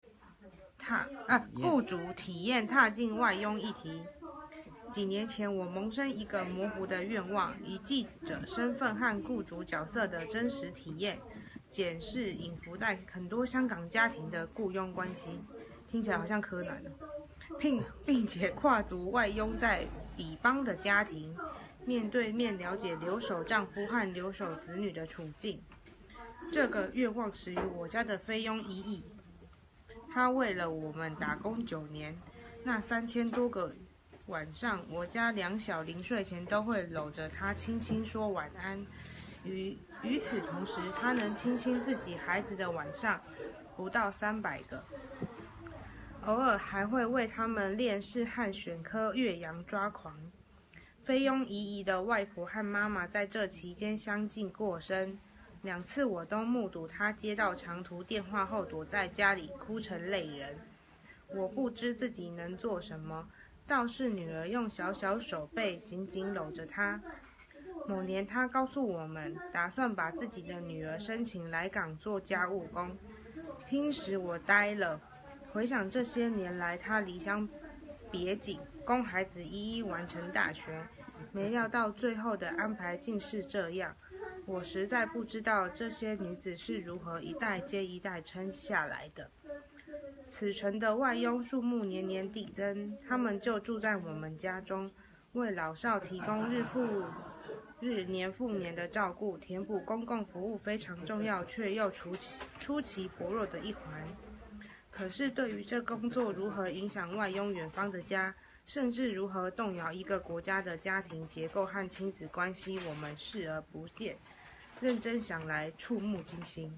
验踏进外佣议题。几年前，我萌生一个模糊的愿望，以记者身份和雇主角色的真实体验，检视隐伏在很多香港家庭的雇佣关系，听起来好像柯南哦，并且跨足外佣在彼邦的家庭，面对面了解留守丈夫和留守子女的处境。这个愿望始于我家的菲佣姨姨，她为了我们打工9年，那3000多个晚上，我家2小临睡前都会搂着她轻轻说晚安。与此同时，她能亲亲自己孩子的晚上不到300个，偶尔还会为他们练视和选颗岳阳抓狂。菲佣姨姨的外婆和妈妈在这期间相继过身，2次我都目睹她接到长途电话后躲在家里哭成泪人。我不知自己能做什么，倒是女儿用小小手背紧紧搂着她。某年，她告诉我们，打算把自己的女儿申请来港做家务工。听时我呆了，回想这些年来，她离乡别井，供孩子一一完成大学，没料到最后的安排竟是这样。我实在不知道这些女子是如何一代接一代撑下来的。此城的外佣数目年年递增，他们就住在我们家中，为老少提供日年复年的照顾，填补公共服务非常重要却又出其薄弱的一环。可是对于这工作如何影响外佣远方的家，甚至如何动摇一个国家的家庭结构和亲子关系，我们视而不见。认真想来，触目惊心。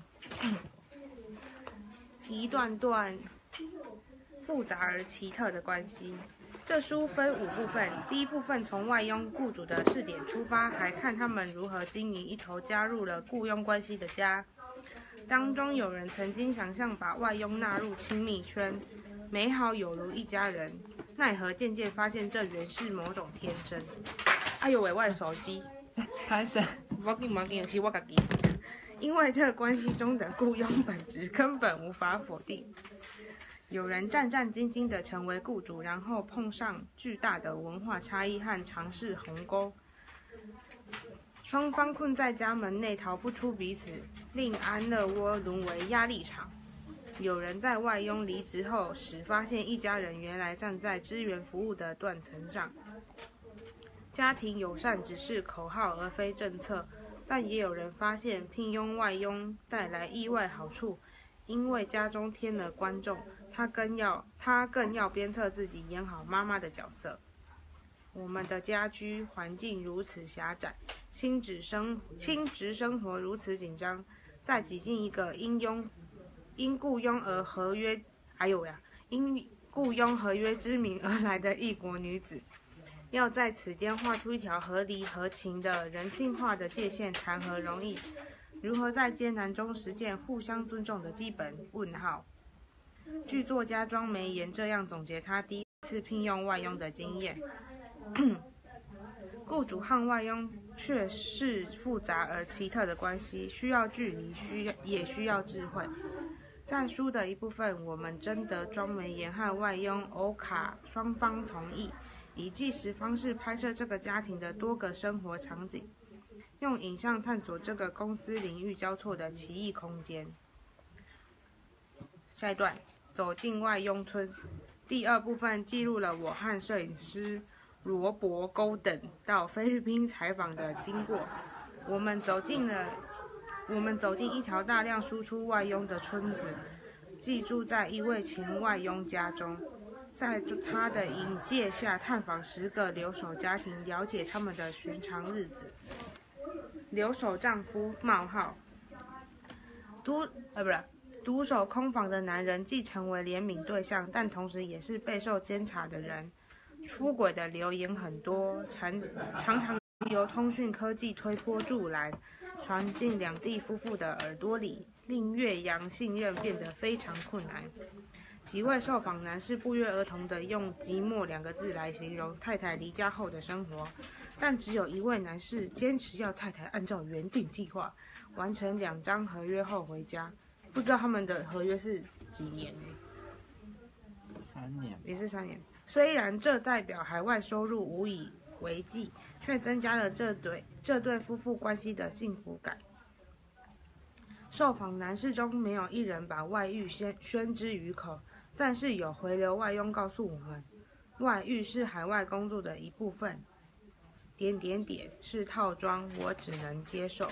一段段复杂而奇特的关系。这书分5部分，第一部分从外佣雇主的视点出发，还看他们如何经营一头加入了雇佣关系的家。当中有人曾经想象把外佣纳入亲密圈，美好有如一家人，奈何渐渐发现这原是某种天真。哎呦喂，我的手机， 拍摄， 我紧，是我自己。因为这关系中的雇佣本质根本无法否定。有人战战兢兢地成为雇主，然后碰上巨大的文化差异和尝试鸿沟，双方困在家门内逃不出彼此，令安乐窝沦为压力场。有人在外佣离职后时发现一家人原来站在支援服务的断层上，家庭友善只是口号而非政策。但也有人发现聘用外佣带来意外好处，因为家中添了观众，他更要鞭策自己演好妈妈的角色。我们的家居环境如此狭窄，亲职生活如此紧张，再挤进一个因雇佣合约之名而来的异国女子，要在此间画出一条合理合情的人性化的界限，谈何容易？如何在艰难中实践互相尊重的基本问号？剧作家庄梅岩这样总结他第一次聘用外佣的经验：雇主和外佣却是复杂而奇特的关系，需要距离，也需要智慧。在书的一部分，我们征得庄梅岩和外佣欧卡双方同意，以纪实方式拍摄这个家庭的多个生活场景，用影像探索这个公私领域交错的奇异空间。下一段，走进外佣村。第2部分记录了我和摄影师罗伯·勾等到菲律宾采访的经过。我们走进一条大量输出外佣的村子，寄住在一位前外佣家中。在他的引介下，探访10个留守家庭，了解他们的寻常日子。留守丈夫：独守空房的男人，既成为怜悯对象，但同时也是备受监察的人。出轨的流言很多，常常由通讯科技推波助澜， 传进两地夫妇的耳朵里，令岳阳信任变得非常困难。几位受访男士不约而同地用寂寞2个字来形容太太离家后的生活，但只有一位男士坚持要太太按照原定计划完成2张合约后回家。不知道他们的合约是几年呢 ？3年， 也是3年。虽然这代表海外收入无以为继，却增加了这对夫妇关系的幸福感。受访男士中没有一人把外遇宣之于口，但是有回流外佣告诉我们，外遇是海外工作的一部分，是套装，我只能接受。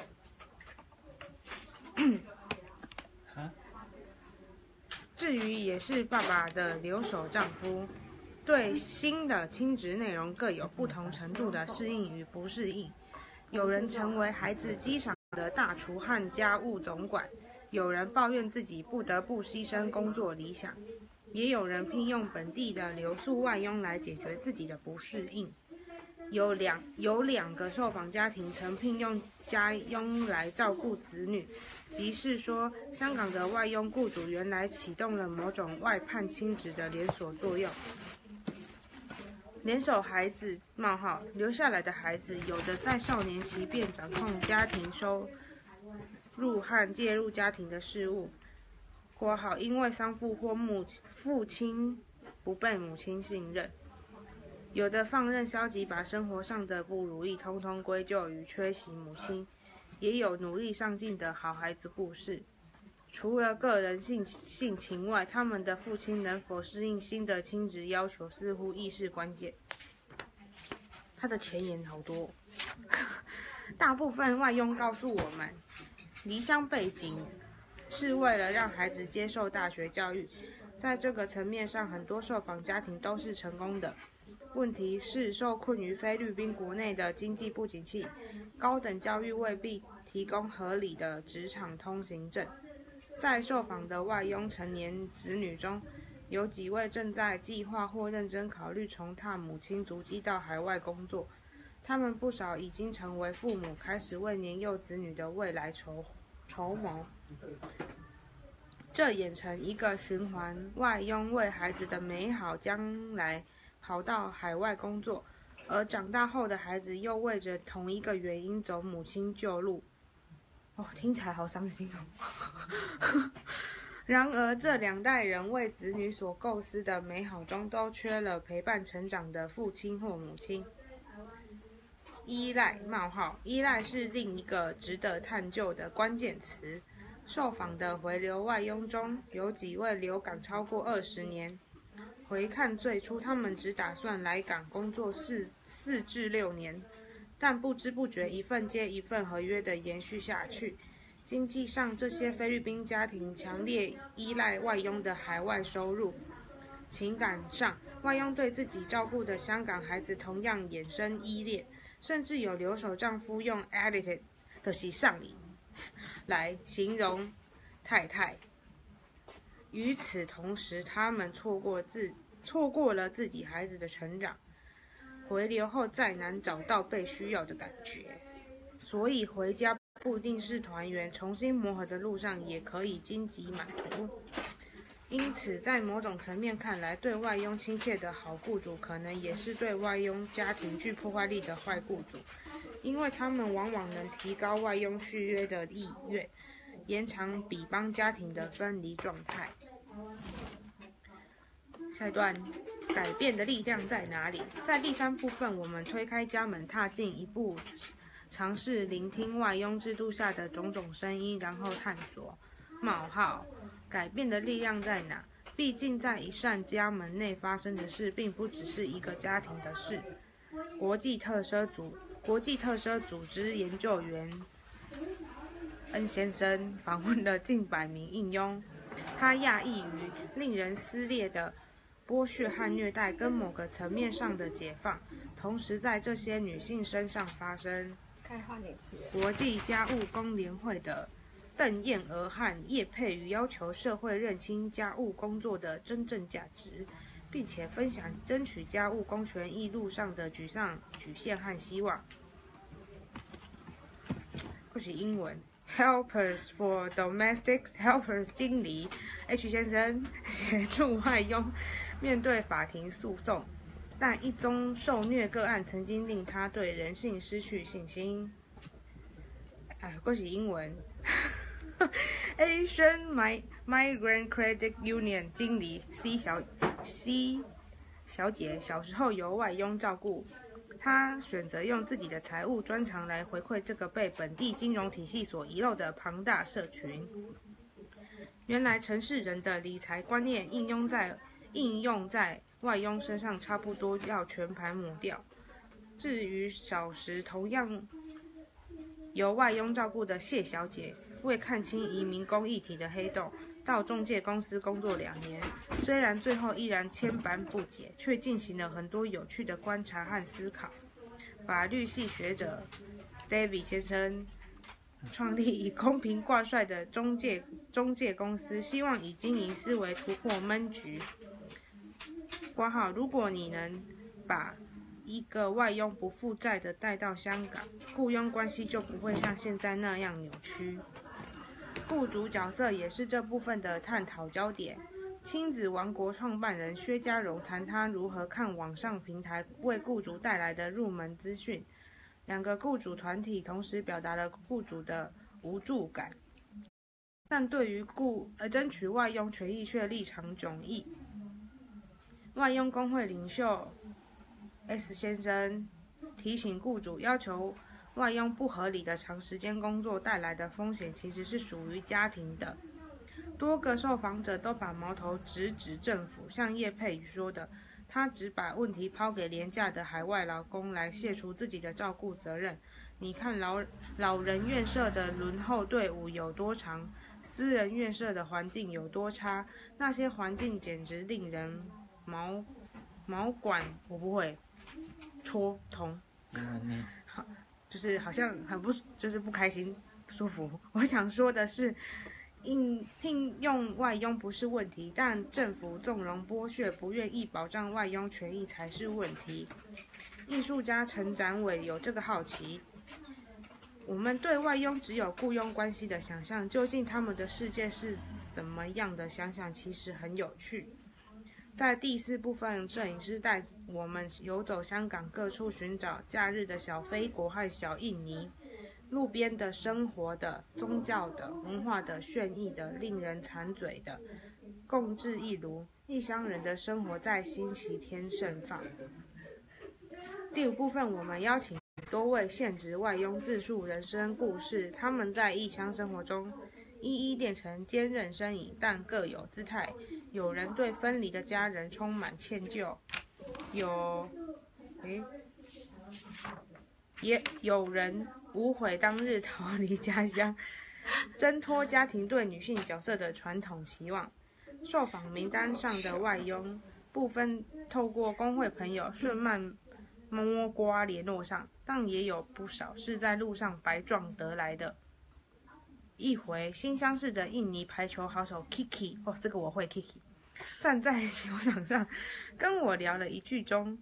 至于也是爸爸的留守丈夫，对新的亲职内容各有不同程度的适应与不适应。有人成为孩子机场的大厨和家务总管，有人抱怨自己不得不牺牲工作理想，也有人聘用本地的留宿外佣来解决自己的不适应。有两个受访家庭曾聘用家佣来照顾子女，即是说，香港的外佣雇主原来启动了某种外判亲职的连锁作用。联手孩子留下来的孩子，有的在少年期便掌控家庭收入和介入家庭的事务，因为丧父或父亲不被母亲信任。有的放任消极，把生活上的不如意通通归咎于缺席母亲，也有努力上进的好孩子故事。除了个人性情外，他们的父亲能否适应新的亲职要求，似乎亦是关键。他的前言好多大部分外佣告诉我们，离乡背景是为了让孩子接受大学教育，在这个层面上，很多受访家庭都是成功的。问题是受困于菲律宾国内的经济不景气，高等教育未必提供合理的职场通行证。在受访的外佣成年子女中，有几位正在计划或认真考虑重踏母亲足迹到海外工作，他们不少已经成为父母，开始为年幼子女的未来筹谋。这演成一个循环，外佣为孩子的美好将来跑到海外工作，而长大后的孩子又为着同一个原因走母亲旧路。听起来好伤心哦。然而，这2代人为子女所构思的美好中，都缺了陪伴成长的父亲或母亲。依赖依赖是另一个值得探究的关键词。受访的回流外佣中，有几位留港超过20年。回看最初，他们只打算来港工作4至6年，但不知不觉一份接一份合约的延续下去。经济上，这些菲律宾家庭强烈依赖外佣的海外收入；情感上，外佣对自己照顾的香港孩子同样衍生依恋，甚至有留守丈夫用 "addicted" 的是上瘾来形容太太。与此同时，他们错过了自己孩子的成长，回流后再难找到被需要的感觉，所以回家不一定是团圆，重新磨合的路上也可以荆棘满途。因此，在某种层面看来，对外佣亲切的好雇主，可能也是对外佣家庭具破坏力的坏雇主，因为他们往往能提高外佣续约的意愿，延长彼邦家庭的分离状态。下一段，改变的力量在哪里？在第3部分，我们推开家门，踏进一步，尝试聆听外佣制度下的种种声音，然后探索改变的力量在哪？毕竟在一扇家门内发生的事，并不只是一个家庭的事。国际特赦组织研究员恩先生访问了近100名应佣，他讶异于令人撕裂的剥削和虐待跟某个层面上的解放，同时在这些女性身上发生。国际家务工联会的邓燕娥和叶佩瑜要求社会认清家务工作的真正价值，并且分享争取家务公权益路上的沮丧、局限和希望。 或是英文 Helpers for Domestic Helpers 经理 H 先生协助外佣面对法庭诉讼，但一宗受虐个案曾经令他对人性失去信心。或是英文Asian Migrant Credit Union 经理 C 小姐小时候由外佣照顾，她选择用自己的财务专长来回馈这个被本地金融体系所遗漏的庞大社群。原来城市人的理财观念应用在外佣身上差不多要全盘抹掉。至于小时同样由外佣照顾的谢小姐，为看清移民工议题的黑洞，到中介公司工作2年，虽然最后依然千般不解，却进行了很多有趣的观察和思考。法律系学者 David 先生创立以公平挂帅的中介公司，希望以经营思维突破闷局。如果你能把一个外佣不负债的带到香港，雇佣关系就不会像现在那样扭曲。雇主角色也是这部分的探讨焦点。亲子王国创办人薛家荣谈他如何看网上平台为雇主带来的入门资讯。2个雇主团体同时表达了雇主的无助感，但对于争取外佣权益却立场迥异。外佣工会领袖 S 先生提醒雇主，要求外佣不合理的长时间工作带来的风险其实是属于家庭的。多个受访者都把矛头直指政府，像叶佩瑜说的，他只把问题抛给廉价的海外劳工来卸除自己的照顾责任。你看老人院舍的轮候队伍有多长，私人院舍的环境有多差，那些环境简直令人毛管我不会戳痛，好，就是好像很不开心不舒服。我想说的是，聘用外佣不是问题，但政府纵容剥削，不愿意保障外佣权益才是问题。艺术家陈展伟有这个好奇，我们对外佣只有雇佣关系的想象，究竟他们的世界是怎么样的？想想其实很有趣。在第4部分，摄影师带我们游走香港各处，寻找假日的小菲国和小印尼，路边的、生活的、宗教的、文化的、炫逸的、令人馋嘴的，共治一炉，异乡人的生活在星期天盛放。第5部分，我们邀请多位现职外佣自述人生故事，他们在异乡生活中一一练成坚韧身影，但各有姿态。有人对分离的家人充满歉疚，也有人无悔当日逃离家乡，挣脱家庭对女性角色的传统期望。受访名单上的外佣部分透过工会朋友顺慢摸瓜联络上，但也有不少是在路上白撞得来的。一回新乡市的印尼排球好手 Kiki， 这个我会 Kiki， 站在球场上跟我聊了1句中，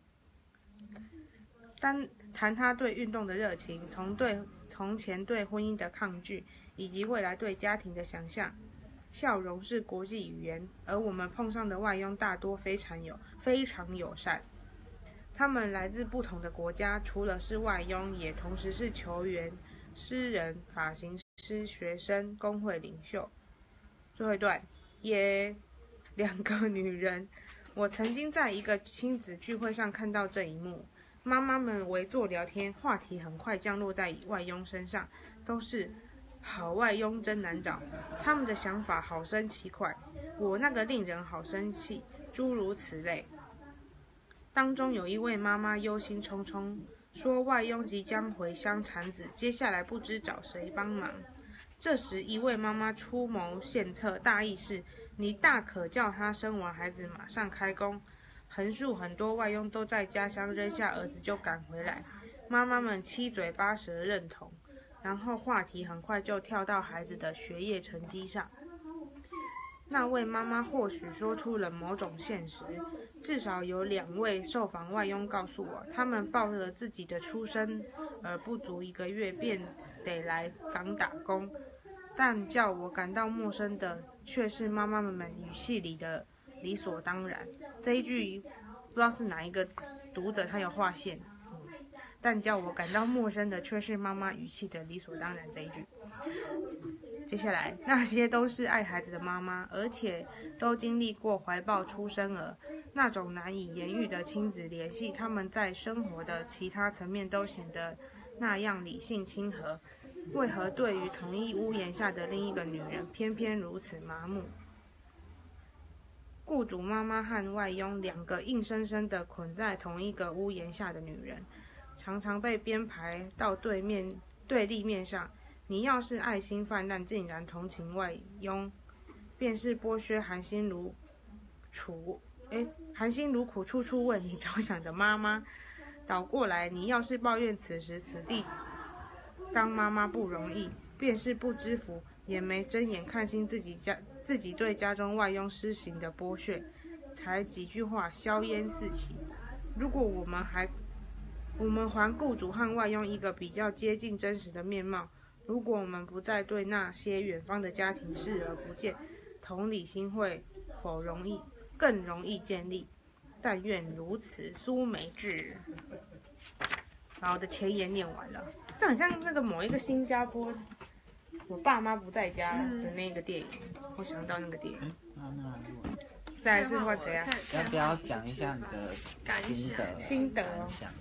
谈他对运动的热情，从前对婚姻的抗拒，以及未来对家庭的想象。笑容是国际语言，而我们碰上的外佣大多非常友善。他们来自不同的国家，除了是外佣，也同时是球员、诗人、发型师、学生、工会领袖。最后一段也2个女人。我曾经在一个亲子聚会上看到这一幕，妈妈们围坐聊天，话题很快降落在外佣身上，都是好外佣真难找，他们的想法好生奇怪，我那个令人好生气，诸如此类。当中有一位妈妈忧心忡忡，说外佣即将回乡产子，接下来不知找谁帮忙。这时一位妈妈出谋献策，大意是你大可叫他生完孩子马上开工。横竖很多外佣都在家乡扔下儿子就赶回来，妈妈们七嘴八舌认同，然后话题很快就跳到孩子的学业成绩上。那位妈妈或许说出了某种现实，至少有2位受访外佣告诉我，他们抱着自己的出生而不足1个月便得来港打工，但叫我感到陌生的却是妈妈们语气里的理所当然。这一句不知道是哪一个读者他有划线，但叫我感到陌生的却是妈妈语气的理所当然这一句。接下来，那些都是爱孩子的妈妈，而且都经历过怀抱出生儿那种难以言喻的亲子联系，他们在生活的其他层面都显得那样理性亲和，为何对于同一屋檐下的另一个女人偏偏如此麻木？雇主妈妈和外佣两个硬生生地捆在同一个屋檐下的女人，常常被编排到对立面上。你要是爱心泛滥，竟然同情外佣，便是剥削含辛茹苦处处为你着想的妈妈。倒过来，你要是抱怨此时此地当妈妈不容易，便是不知福，也没睁眼看清自己对家中外佣施行的剥削，才几句话，硝烟四起。如果我们还雇主和外佣一个比较接近真实的面貌，如果我们不再对那些远方的家庭视而不见，同理心会否更容易建立？但愿如此。苏梅志。然后我的前言念完了，这很像那个某一个新加坡我爸妈不在家的那个电影，我想到那个电影。再来是换谁啊？ 要不要讲一下你的心得？感想。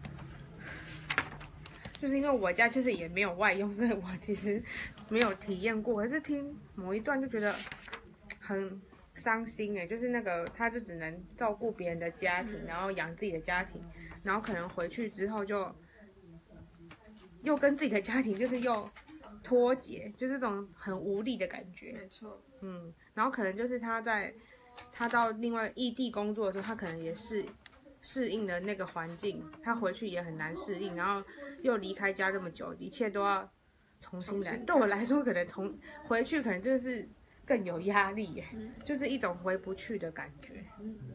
就是因为我家就是也没有外佣，所以我其实没有体验过。可是听某一段就觉得很伤心哎，就是那个他就只能照顾别人的家庭，然后养自己的家庭，然后可能回去之后就又跟自己的家庭就是又脱节，就是这种很无力的感觉。 没错。 然后可能就是他到另外异地工作的时候，他可能也适应了那个环境，他回去也很难适应，然后又离开家这么久，一切都要重新来。对我来说，可能回去可能就是更有压力耶，就是一种回不去的感觉。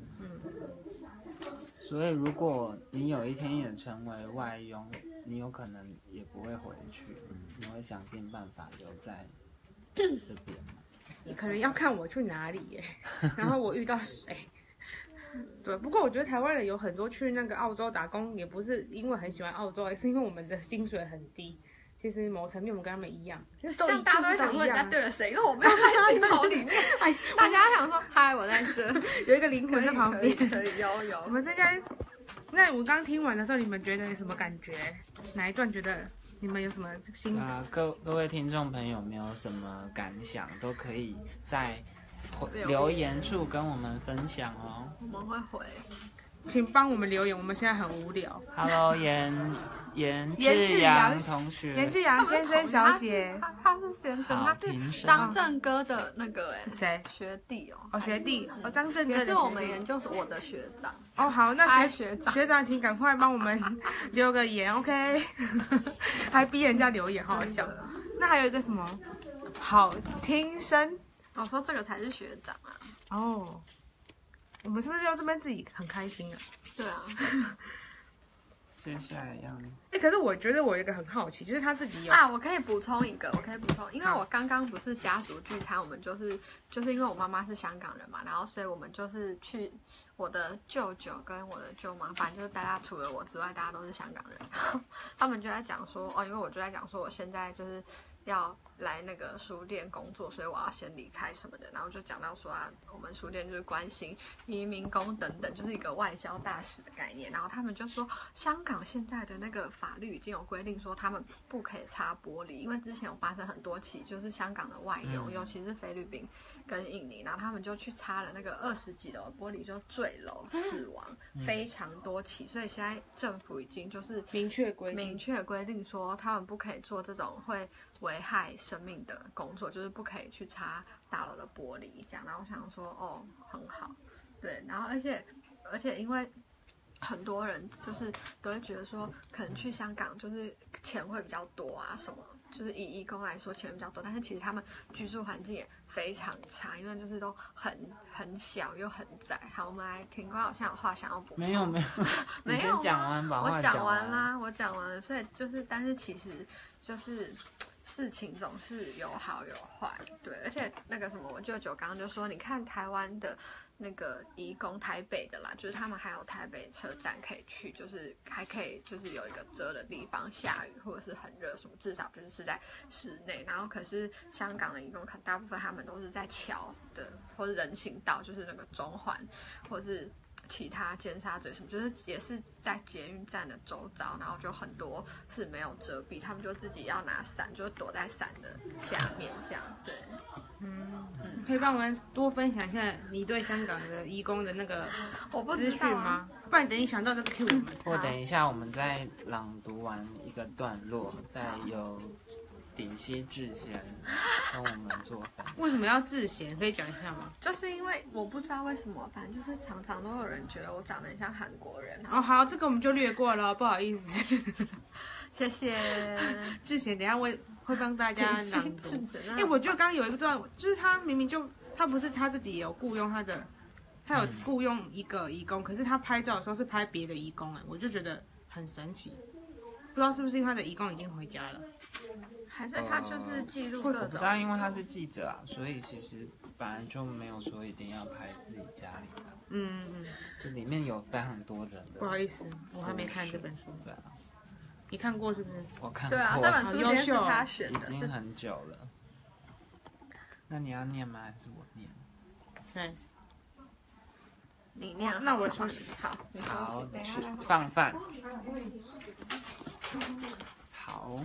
所以如果你有一天也成为外佣，你有可能也不会回去，你会想尽办法留在这边吗？ 你可能要看我去哪里耶，然后我遇到谁。对，不过我觉得台湾人有很多去那个澳洲打工，也不是因为很喜欢澳洲，而是因为我们的薪水很低。其实某层面我们跟他们一样， 这样大家都会想说人家对了谁，因为我没有在镜头里面。大家想说嗨，我在这， 有一个灵魂在旁边。 可以有。 我们现在，那我刚听完的时候，你们觉得有什么感觉？哪一段觉得你们有什么心得？ 各位听众朋友，没有什么感想，都可以在留言处跟我们分享哦。 我们会回， 请帮我们留言，我们现在很无聊。 Hello， 严志阳同学， 严志阳先生小姐， 他是先生，他是张正哥的那个谁学弟哦。 哦，学弟哦，张正哥也是我们研究所我的学长。 哦，好，那学长请赶快帮我们留个言 ，OK？ 还逼人家留言，好好笑。那还有一个什么好听声？ 我说这个才是学长啊。 哦，我们是不是要这边自己很开心啊？ 对啊。 接下来要可是我觉得我有一个很好奇，就是他自己有我可以补充一个，因为我刚刚不是家族聚餐，我们就是因为我妈妈是香港人嘛，然后所以我们就是去我的舅舅跟我的舅妈，反正就是大家除了我之外，大家都是香港人，然后他们就在讲说因为我就在讲说我现在就是要来那个书店工作，所以我要先离开什么的，然后就讲到说我们书店就是关心移民工等等，就是一个外交大使的概念。然后他们就说，香港现在的那个法律已经有规定说他们不可以擦玻璃，因为之前有发生很多起，就是香港的外佣，尤其是菲律宾跟印尼，然后他们就去擦了那个20几楼的玻璃就坠楼死亡，非常多起，所以现在政府已经就是明确规定说他们不可以做这种会危害生命的工作，就是不可以去擦大楼的玻璃这样。然后我想说很好，对，然后而且因为很多人就是都会觉得说可能去香港就是钱会比较多啊什么， 就是以义工来说钱比较多，但是其实他们居住环境也非常差，因为就是都很小又很窄。好，我们来听瓜好像有话想要补充。 没有， 没你先讲完吧。 我讲完啦，我讲完了。所以就是，但是其实就是事情总是有好有坏，对。而且那个什么，我舅舅刚刚就说，你看台湾的那个移工，台北的啦，就是他们还有台北车站可以去，就是还可以就是有一个遮的地方，下雨或者是很热什么，至少就是在室内。然后可是香港的移工，可能大部分他们都是在桥的或者人行道，就是那个中环或者是其他尖沙咀什么，就是也是在捷运站的周遭，然后就很多是没有遮蔽，他们就自己要拿伞，就躲在伞的下面这样。对， 可以帮我们多分享一下你对香港的移工的那个资讯吗？不然等你想到就 Q 我们。 或等一下我们再朗读完一个段落，再由顶溪智贤跟我们做分享。 为什么要智贤？可以讲一下吗？ 就是因为我不知道为什么，反正就是常常都有人觉得我长得很像韩国人。 哦，好，这个我们就略过了，不好意思。 谢谢智贤，等一下会帮大家朗读。我觉得刚刚有一个段，就是他明明就他不是他自己有雇佣他有雇佣一个移工，可是他拍照的时候是拍别的移工，我就觉得很神奇。不知道是不是因为他的移工已经回家了， 还是他就是记录各种。 我不知道，因为他是记者啊，所以其实本来就没有说一定要拍自己家里的。这里面有非常多人的。 不好意思，我还没看这本书。对啊。你看过是不是？ 我看过。 对啊，这本书今天是他选的， 已经很久了。那你要念吗？还是我念？ 对。 你念， 那我出席。 好，你好， 等一去下放饭。好。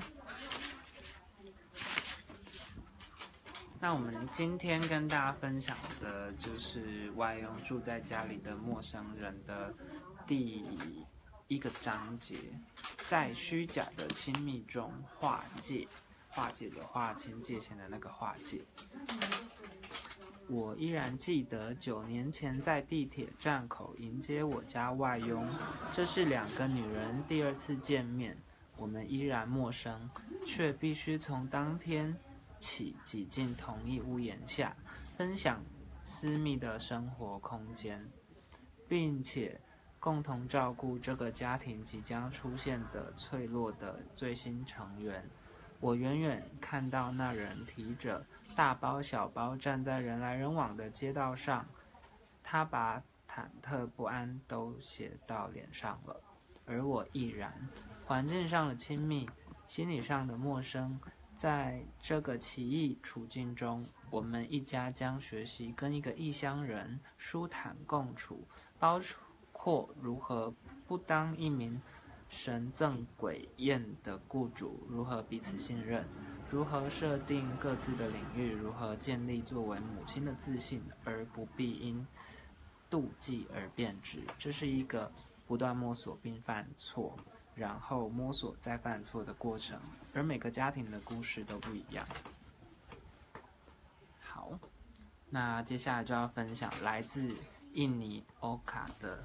那我们今天跟大家分享的就是外佣住在家里的陌生人的第一个章节，在虚假的亲密中划界，划界的划清界限的那个划界。我依然记得9年前在地铁站口迎接我家外佣，这是2个女人第2次见面，我们依然陌生，却必须从当天起挤进同一屋檐下，分享私密的生活空间，并且共同照顾这个家庭即将出现的脆弱的最新成员。我远远看到那人提着大包小包站在人来人往的街道上，他把忐忑不安都写到脸上了，而我亦然。环境上的亲密，心理上的陌生，在这个奇异处境中，我们一家将学习跟一个异乡人舒坦共处，包括如何不当一名神憎鬼厌的雇主，如何彼此信任，如何设定各自的领域，如何建立作为母亲的自信，而不必因妒忌而变质。这是一个不断摸索并犯错，然后摸索再犯错的过程，而每个家庭的故事都不一样。好，那接下来就要分享来自印尼欧卡的，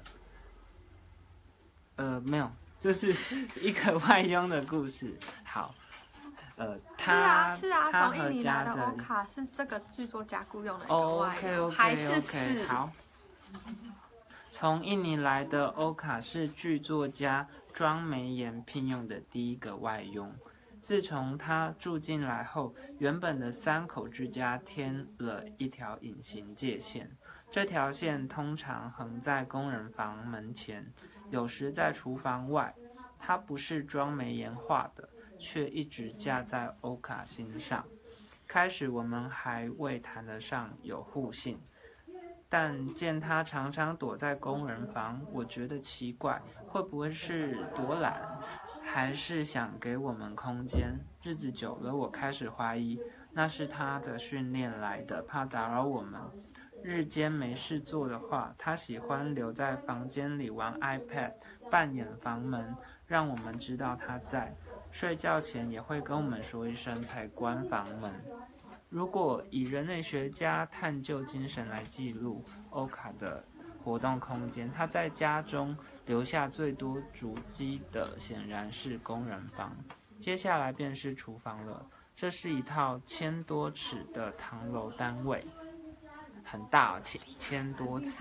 没有，这是一个外佣的故事。好， 是啊，从印尼来的欧卡是这个剧作家雇佣的一个外佣，还是好。从印尼来的欧卡是剧作家庄梅妍聘用的第1个外佣。自从他住进来后，原本的3口之家添了一条隐形界限。这条线通常横在工人房门前，有时在厨房外。它不是庄梅妍画的，却一直架在欧卡心上。开始我们还未谈得上有互信，但见他常常躲在工人房，我觉得奇怪，会不会是躲懒，还是想给我们空间？日子久了，我开始怀疑那是他的训练来的，怕打扰我们。日间没事做的话，他喜欢留在房间里玩 iPad， 扮演房门，让我们知道他在。睡觉前也会跟我们说一声才关房门。如果以人类学家探究精神来记录欧卡的活动空间，他在家中留下最多足迹的显然是工人房。 接下来便是厨房了。这是一套1000多尺的唐楼单位，很大，1000多尺。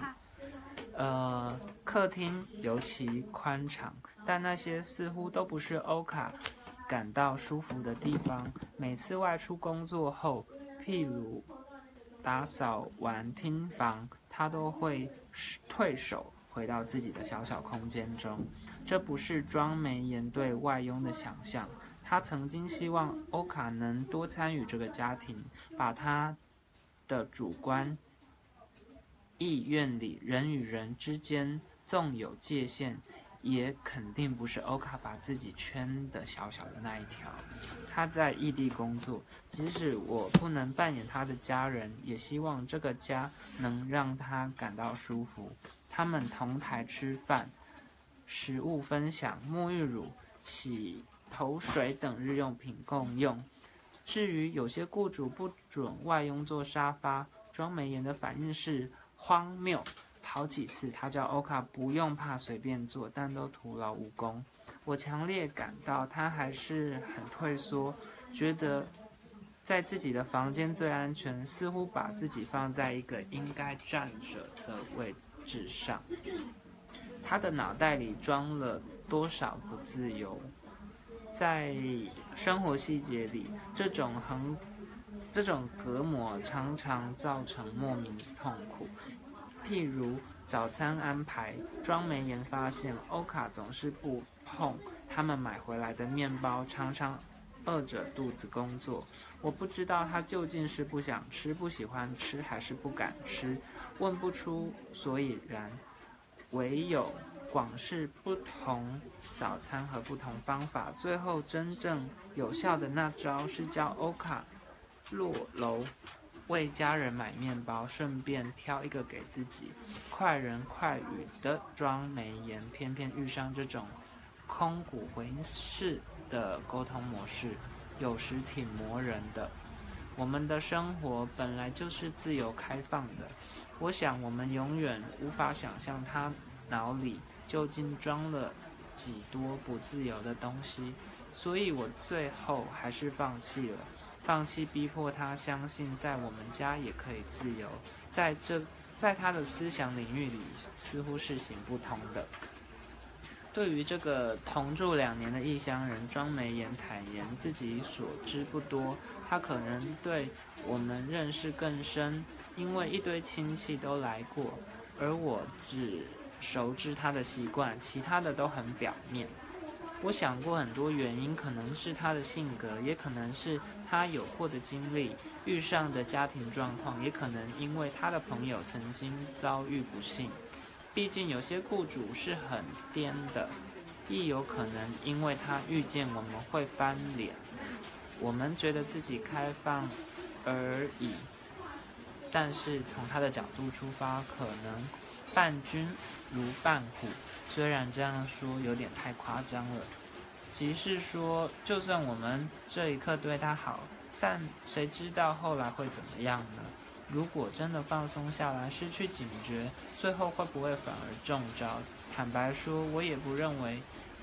客厅尤其宽敞，但那些似乎都不是欧卡感到舒服的地方。每次外出工作后，譬如打扫完厅房，他都会退手回到自己的小小空间中。这不是庄梅岩对外佣的想象，他曾经希望欧卡能多参与这个家庭，把他的主观意愿里人与人之间纵有界限，也肯定不是欧卡把自己圈的小小的那一条。他在异地工作，即使我不能扮演他的家人，也希望这个家能让他感到舒服。他们同台吃饭，食物分享，沐浴乳、洗头水等日用品共用。至于有些雇主不准外佣坐沙发，庄梅岩的反应是荒谬。好几次他叫欧卡不用怕随便坐，但都徒劳无功。我强烈感到他还是很退缩，觉得在自己的房间最安全，似乎把自己放在一个应该站着的位置上。他的脑袋里装了多少不自由？在生活细节里，这种隔膜常常造成莫名的痛苦。譬如早餐安排，庄梅岩发现欧卡总是不碰他们买回来的面包，常常饿着肚子工作。我不知道他究竟是不想吃、不喜欢吃，还是不敢吃，问不出所以然。唯有广示不同早餐和不同方法，最后真正有效的那招是叫欧卡落楼为家人买面包，顺便挑一个给自己。快人快语的庄梅岩偏偏遇上这种空谷回音式的沟通模式，有时挺磨人的。我们的生活本来就是自由开放的，我想我们永远无法想象他脑里究竟装了几多不自由的东西，所以我最后还是放弃了。放弃逼迫他相信在我们家也可以自由，在他的思想领域里似乎是行不通的。对于这个同住2年的异乡人，庄梅岩坦言自己所知不多，他可能对我们认识更深，因为一堆亲戚都来过，而我只熟知他的习惯，其他的都很表面。我想过很多原因，可能是他的性格，也可能是他有过的经历，遇上的家庭状况，也可能因为他的朋友曾经遭遇不幸。毕竟有些雇主是很颠的，亦有可能因为他遇见我们会翻脸，我们觉得自己开放而已。但是从他的角度出发，可能伴君如伴虎，虽然这样说有点太夸张了。即是说，就算我们这一刻对他好，但谁知道后来会怎么样呢？如果真的放松下来，失去警觉，最后会不会反而中招？坦白说，我也不认为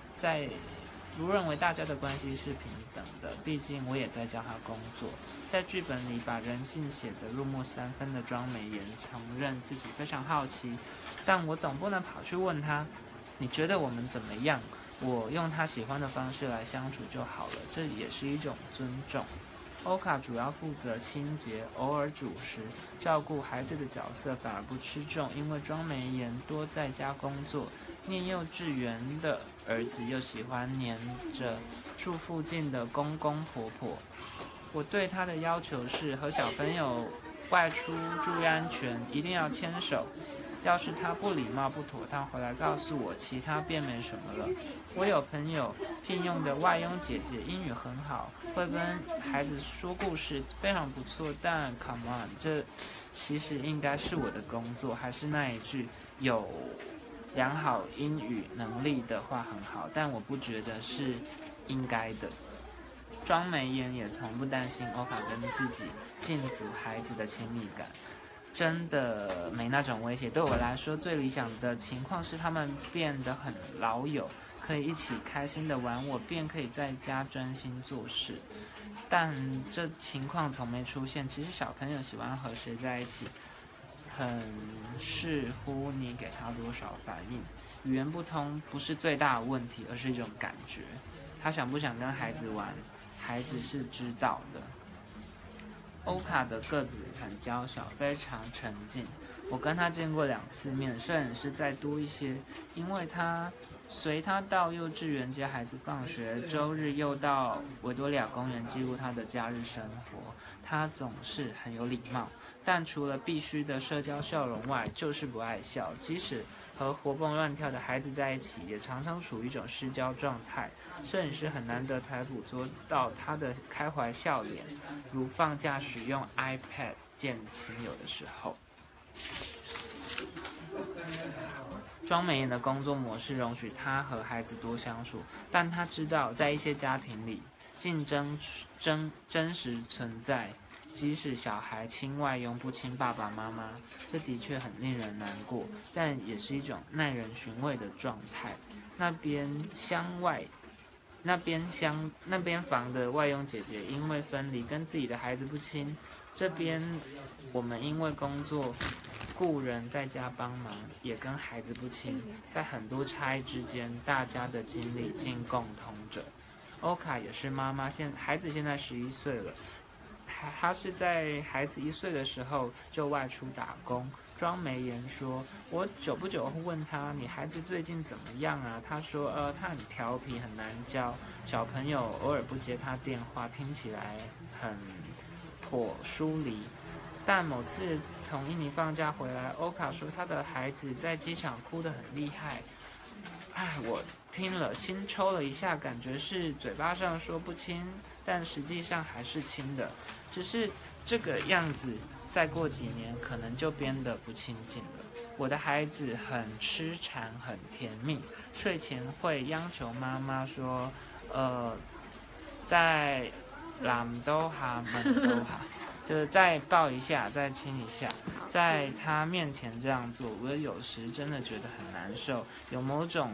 大家的关系是平等的，毕竟我也在教他工作。在剧本里把人性写得入木三分的庄梅岩承认自己非常好奇，但我总不能跑去问他，你觉得我们怎么样？我用他喜欢的方式来相处就好了，这也是一种尊重。欧卡主要负责清洁，偶尔主食，照顾孩子的角色反而不吃重，因为庄梅岩多在家工作，念幼稚园的儿子又喜欢黏着住附近的公公婆婆。我对他的要求是，和小朋友外出注意安全，一定要牵手。要是他不礼貌不妥当，回来告诉我，其他便没什么了。我有朋友聘用的外佣姐姐英语很好，会跟孩子说故事，非常不错。但 come on， 这其实应该是我的工作。还是那一句，有良好英语能力的话很好，但我不觉得是应该的。庄梅岩也从不担心欧卡跟自己进主孩子的亲密感。真的没那种威胁。对我来说，最理想的情况是他们变得很老友， 可以一起开心的玩，我便可以在家专心做事。但这情况从没出现。其实小朋友喜欢和谁在一起，很视乎你给他多少反应。语言不通不是最大的问题，而是一种感觉。他想不想跟孩子玩，孩子是知道的。欧卡的个子很娇小，非常沉静。我跟他见过2次面，摄影师再多一些，因为他随他到幼稚园接孩子放学，周日又到维多利亚公园记录他的假日生活。他总是很有礼貌，但除了必须的社交笑容外，就是不爱笑。即使和活蹦乱跳的孩子在一起，也常常处于一种失焦状态。摄影师很难得才捕捉到他的开怀笑脸，如放假时用 iPad 见亲友的时候。庄美妍的工作模式容许他和孩子多相处，但他知道在一些家庭里，竞争真实存在。即使小孩亲外佣不亲爸爸妈妈，这的确很令人难过，但也是一种耐人寻味的状态。那边房的外佣姐姐因为分离跟自己的孩子不亲，这边我们因为工作雇人在家帮忙，也跟孩子不亲。在很多差异之间，大家的经历竟共通着。欧卡也是妈妈，孩子现在11岁了。他是在孩子1岁的时候就外出打工。庄美妍说，我久不久会问他，你孩子最近怎么样啊？他说，他很调皮，很难教，小朋友偶尔不接他电话，听起来很颇疏离。但某次从印尼放假回来，欧卡说他的孩子在机场哭得很厉害。我听了心抽了一下，感觉是嘴巴上说不亲，但实际上还是亲的，只是这个样子再过几年可能就变得不亲近了。我的孩子很痴缠，很甜蜜，睡前会央求妈妈说，在朗都哈门都哈，就是再抱一下，再亲一下，在他面前这样做，我有时真的觉得很难受，有某种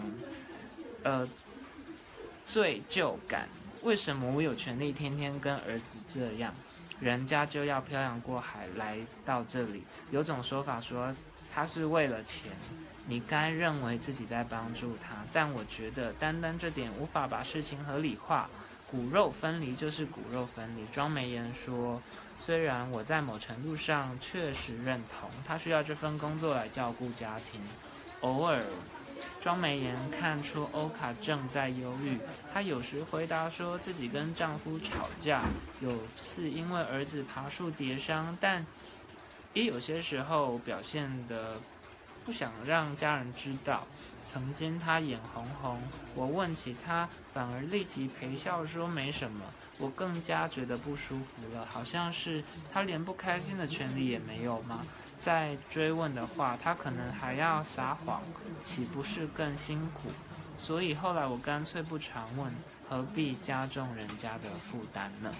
罪疚感。为什么我有权利天天跟儿子这样？人家就要漂洋过海来到这里。有种说法说他是为了钱，你该认为自己在帮助他，但我觉得单单这点无法把事情合理化。骨肉分离就是骨肉分离。庄美妍说，虽然我在某程度上确实认同他需要这份工作来照顾家庭，偶尔庄美妍看出欧卡正在忧郁，她有时回答说自己跟丈夫吵架，有次因为儿子爬树跌伤，但也有些时候表现得不想让家人知道。曾经她眼红红，我问起她，反而立即陪笑说没什么，我更加觉得不舒服了，好像是她连不开心的权利也没有吗？再追问的话，他可能还要撒谎，岂不是更辛苦？所以后来我干脆不常问，何必加重人家的负担呢？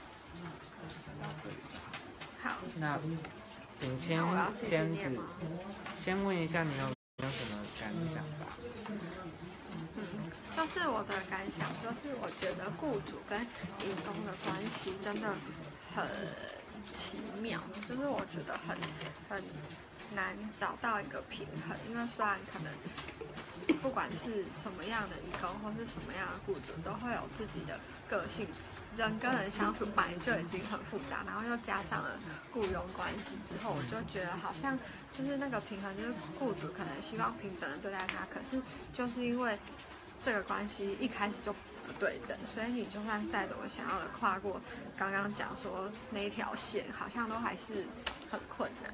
好， 那请先问一下你有什么感想吧？ 就是我的感想，就是我觉得雇主跟移工的关系真的很奇妙，就是我觉得很难找到一个平衡，因为虽然可能不管是什么样的移工或是什么样的雇主，都会有自己的个性，人跟人相处本来就已经很复杂，然后又加上了雇佣关系之后，我就觉得好像就是那个平衡，就是雇主可能希望平等的对待他，可是就是因为这个关系一开始就不对等，所以你就算再怎么想要的跨过刚刚讲说那一条线，好像都还是很困难。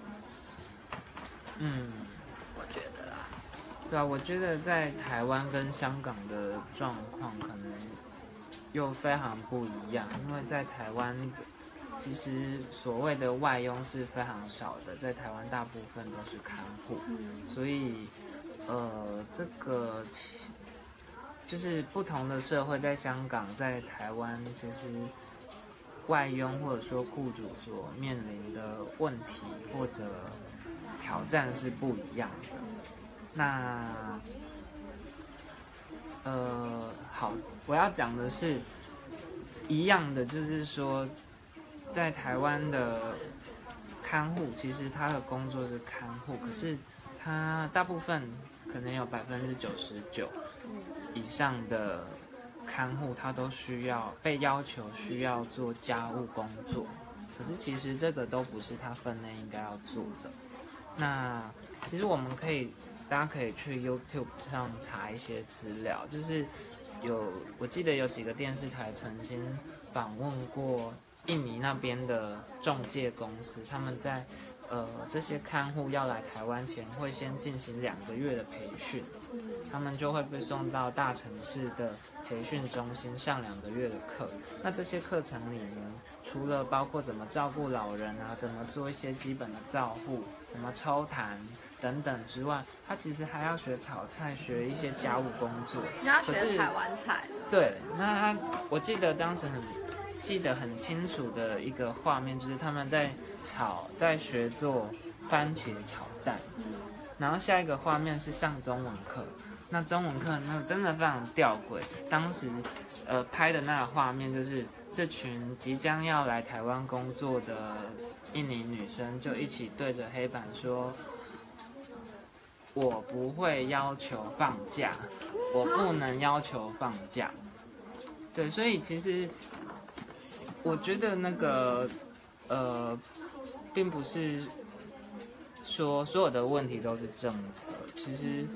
我觉得啦。 对啊，我觉得在台湾跟香港的状况可能又非常不一样，因为在台湾其实所谓的外佣是非常少的，在台湾大部分都是看护，所以这个就是不同的社会，在香港在台湾其实外佣或者说雇主所面临的问题或者挑战是不一样的。那好，我要讲的是一样的，就是说，在台湾的看护，其实他的工作是看护，可是他大部分可能有99%以上的看护，他都被要求需要做家务工作，可是其实这个都不是他分内应该要做的。那其实大家可以去 YouTube 上查一些资料，就是我记得有几个电视台曾经访问过印尼那边的仲介公司，他们在这些看护要来台湾前，会先进行2个月的培训，他们就会被送到大城市的培训中心上2个月的课。那这些课程里面，除了包括怎么照顾老人啊，怎么做一些基本的照护，怎么抽痰等等之外，他其实还要学炒菜，学一些家务工作。 你要学台湾菜。 对，那我记得当时记得很清楚的一个画面，就是他们在学做番茄炒蛋，然后下一个画面是上中文课。那中文课那真的非常吊诡，当时拍的那个画面就是这群即将要来台湾工作的印尼女生就一起对着黑板说：“我不会要求放假，我不能要求放假。”对，所以其实我觉得那个并不是说所有的问题都是政策，其实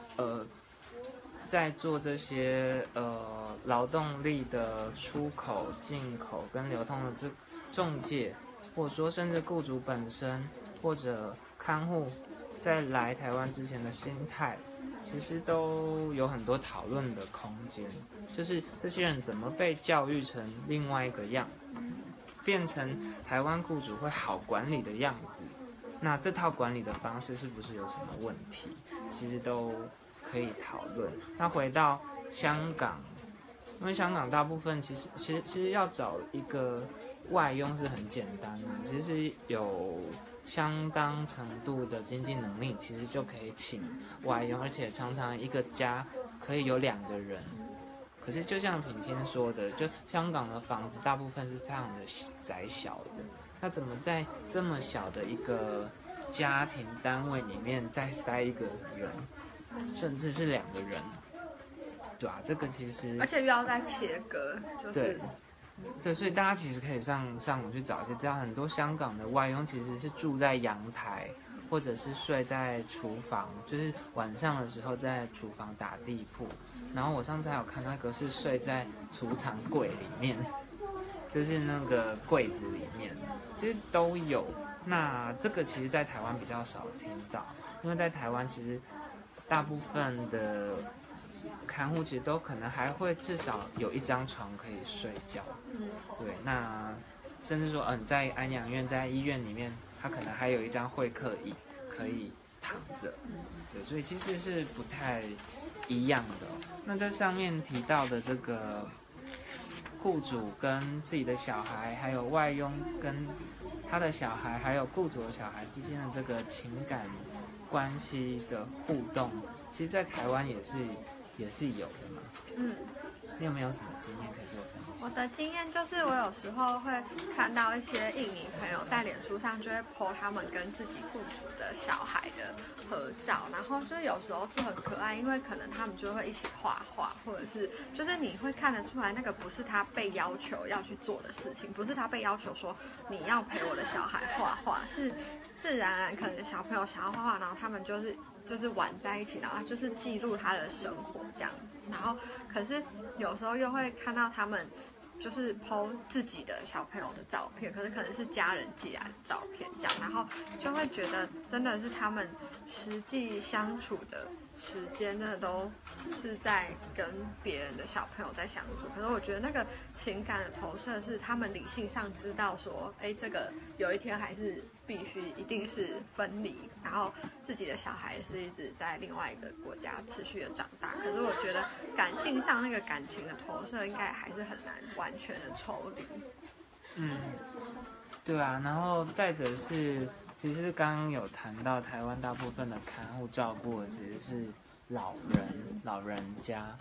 在做这些劳动力的出口、进口跟流通的这仲介，或者说甚至雇主本身或者看护在来台湾之前的心态，其实都有很多讨论的空间。就是这些人怎么被教育成另外一个样，变成台湾雇主会好管理的样子，那这套管理的方式是不是有什么问题？其实都可以讨论。那回到香港，因为香港大部分其实要找一个外佣是很简单的，其实有相当程度的经济能力，其实就可以请外佣，而且常常一个家可以有2个人。可是就像品清说的，就香港的房子大部分是非常的窄小的，那怎么在这么小的一个家庭单位里面再塞一个人，甚至是2个人，对啊，这个其实而且又要再切割，就是对，所以大家其实可以上网去找一些资料，很多香港的外佣其实是住在阳台，或者是睡在厨房，就是晚上的时候在厨房打地铺。然后我上次还有看到一个是睡在储藏柜里面，就是那个柜子里面，就是都有。那这个其实在台湾比较少听到，因为在台湾其实大部分的看护其实都可能还会至少有1张床可以睡觉。对，那甚至说在安养院、在医院里面，他可能还有1张会客椅可以躺着。对，所以其实是不太一样的。那在上面提到的这个雇主跟自己的小孩，还有外佣跟他的小孩，还有雇主的小孩之间的这个情感关系的互动，其实在台湾也是有的嘛。你有没有什么经验可以做分享？ 我的经验就是，我有时候会看到一些印尼朋友在脸书上就会 po 他们跟自己雇主的小孩的合照，然后就有时候是很可爱，因为可能他们就会一起画画，或者是就是你会看得出来，那个不是他被要求要去做的事情，不是他被要求说你要陪我的小孩画画，是自然而然可能小朋友想要画画，然后他们就是玩在一起，然后就是记录他的生活这样。然后可是有时候又会看到他们就是 po 自己的小朋友的照片，可能是家人寄来的照片这样，然后就会觉得真的是他们实际相处的时间真的都是在跟别人的小朋友在相处，可是我觉得那个情感的投射是他们理性上知道说，这个有一天还是必须一定是分离，然后自己的小孩是一直在另外一个国家持续的长大，可是我觉得感性上那个感情的投射应该还是很难完全的抽离。 对啊，然后再者是其实刚刚有谈到台湾大部分的看护照顾的其实是老人家，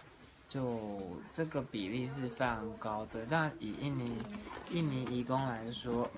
就这个比例是非常高的。那以印尼移工来说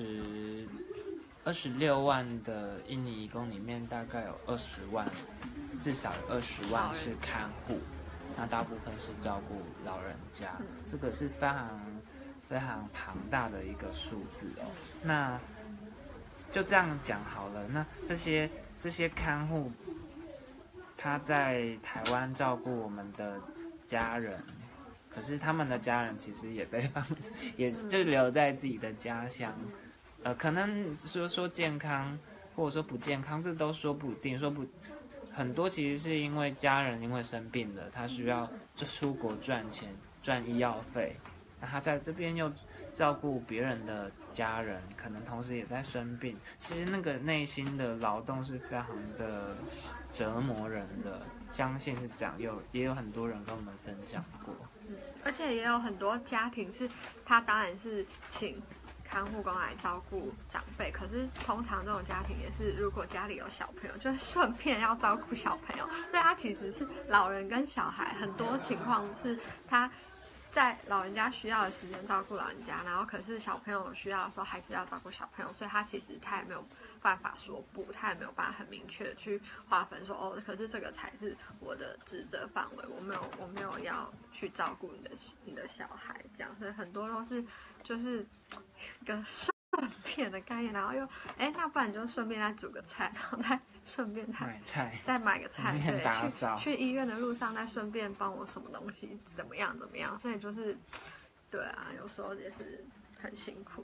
，26万的印尼移工里面，大概有20万，至少有20万是看护，那大部分是照顾老人家，这个是非常庞大的一个数字哦。那就这样讲好了，那这些看护，他在台湾照顾我们的家人，可是他们的家人其实也也就留在自己的家乡，可能说健康或者说不健康，这都说不定，很多其实是因为家人因为生病了，他需要就出国赚钱赚医药费，那他在这边又照顾别人的家人，可能同时也在生病，其实那个内心的劳动是非常的折磨人的，相信是这样，也有很多人跟我们分享过。 而且也有很多家庭是，他当然是请看护工来照顾长辈，可是通常这种家庭也是，如果家里有小朋友，就顺便要照顾小朋友，所以他其实是老人跟小孩，很多情况是他在老人家需要的时间照顾老人家，然后可是小朋友需要的时候还是要照顾小朋友，所以他其实他也没有办法说不，他也没有办法很明确的去划分说哦，可是这个才是我的职责范围，我没有要去照顾你的小孩这样，所以很多都是就是一个顺便的概念，然后又那不然你就顺便再煮个菜，然后再顺便再买个菜，对， 打扫去医院的路上再顺便帮我什么东西怎么样，所以就是对啊，有时候也是很辛苦。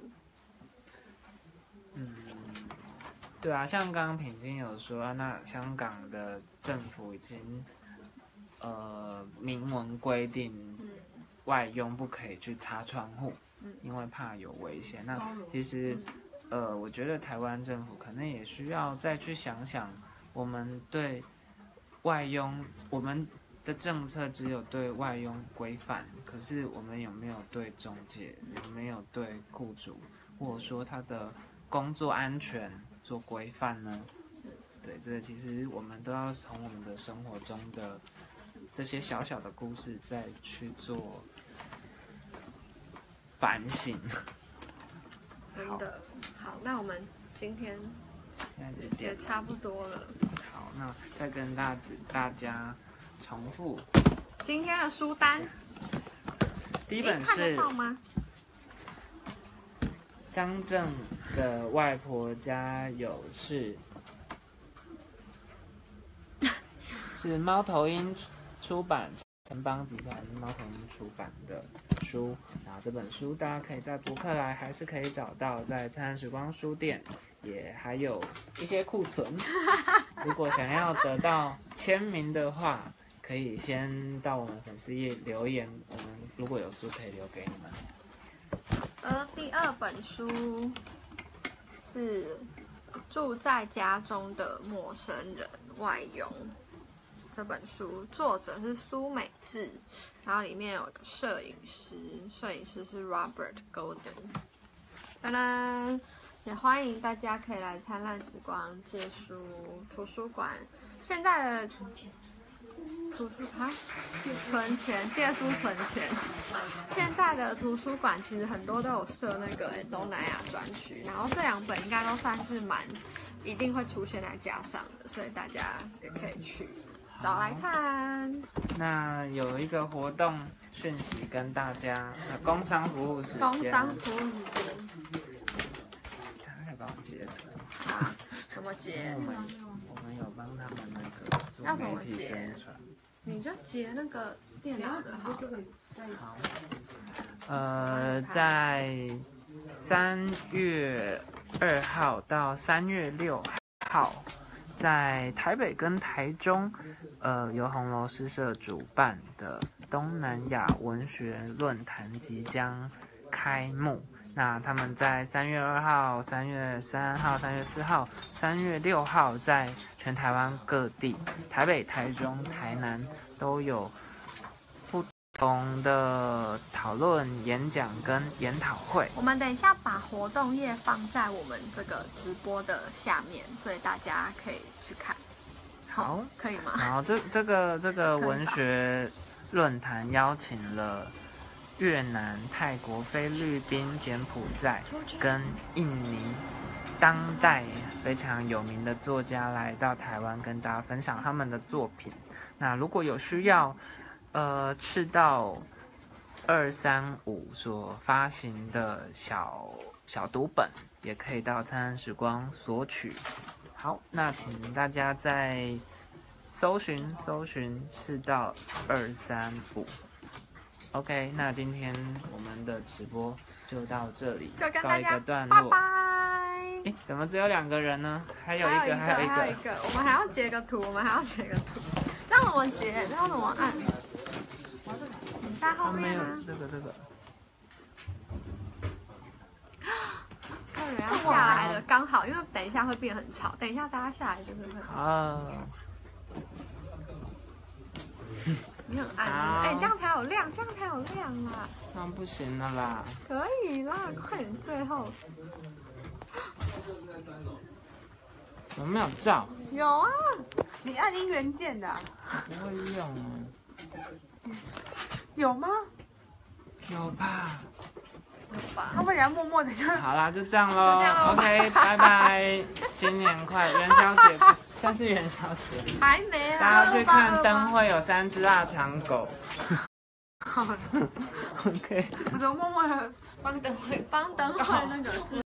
对啊，像刚刚品金有说，那香港的政府已经明文规定，外佣不可以去擦窗户，因为怕有危险。那其实我觉得台湾政府可能也需要再去想想，我们对外佣，我们的政策只有对外佣规范，可是我们有没有对中介，有没有对雇主，或者说他的工作安全做规范呢？对，这个其实我们都要从我们的生活中的这些小小的故事再去做反省。 真的好，那我们今天现在几点？ 也差不多了。 好，那再跟大家重复今天的书单。 第一本看得是到吗？ 张正的外婆家有事，是猫头鹰出版，城邦集团猫头鹰出版的书。然后这本书大家可以在博客来还是可以找到，在灿烂时光书店也还有一些库存。如果想要得到签名的话，可以先到我们粉丝页留言，我们如果有书可以留给你们。 第二本书是住在家中的陌生人外佣。这本书作者是苏美智，然后里面有个摄影师是 Robert Golden。当然，也欢迎大家可以来灿烂时光借书图书馆。现在的存钱借书存钱。现在的图书馆其实很多都有设那个东南亚专区，然后这2本应该都算是一定会出现在架上的，所以大家也可以去找来看。 那有一个活动讯息跟大家，工商服务时间。 工商服务时间。 他可以帮我截图。 啊？怎么截？ 我们有帮他们那个做媒体宣传。 你就截那个电脑的好了。 好。在3月2号到3月6号，在台北跟台中，由红楼诗社主办的东南亚文学论坛即将开幕。那他们在3月2号、3月3号、3月4号、3月6号，在全台湾各地，台北、台中、台南都有不同的讨论、演讲跟研讨会。 我们等一下把活动页放在我们这个直播的下面，所以大家可以去看。 好， 可以吗？ 然后这个文学论坛邀请了越南、泰国、菲律宾、柬埔寨跟印尼当代非常有名的作家来到台湾跟大家分享他们的作品。那如果有需要，赤道235所发行的小读本，也可以到灿烂时光索取。好，那请大家在搜寻赤道235。OK， 那今天我们的直播就到这里，告一个段落。 拜拜。 怎么只有2个人呢？还有一个， 我们还要截个图，这样怎么截？这样怎么按？你在后面吗？ 这个。 客人要下来了，刚好，因为等一下会变很吵，等一下大家下来就是会。你很暗，这样才有亮，啦。 那不行了啦。 可以啦，快点，最后。 有没有照？ 有啊， 你按音源键的。 不会用啊。 有吗？ 有吧。 他们要默默的就好啦，就这样咯。OK， 拜拜，新年快乐，元宵节，现在是元宵节， 还没啊。 大家去看灯会，有3只腊肠狗。 好了 OK， 我就默默的帮灯会那个。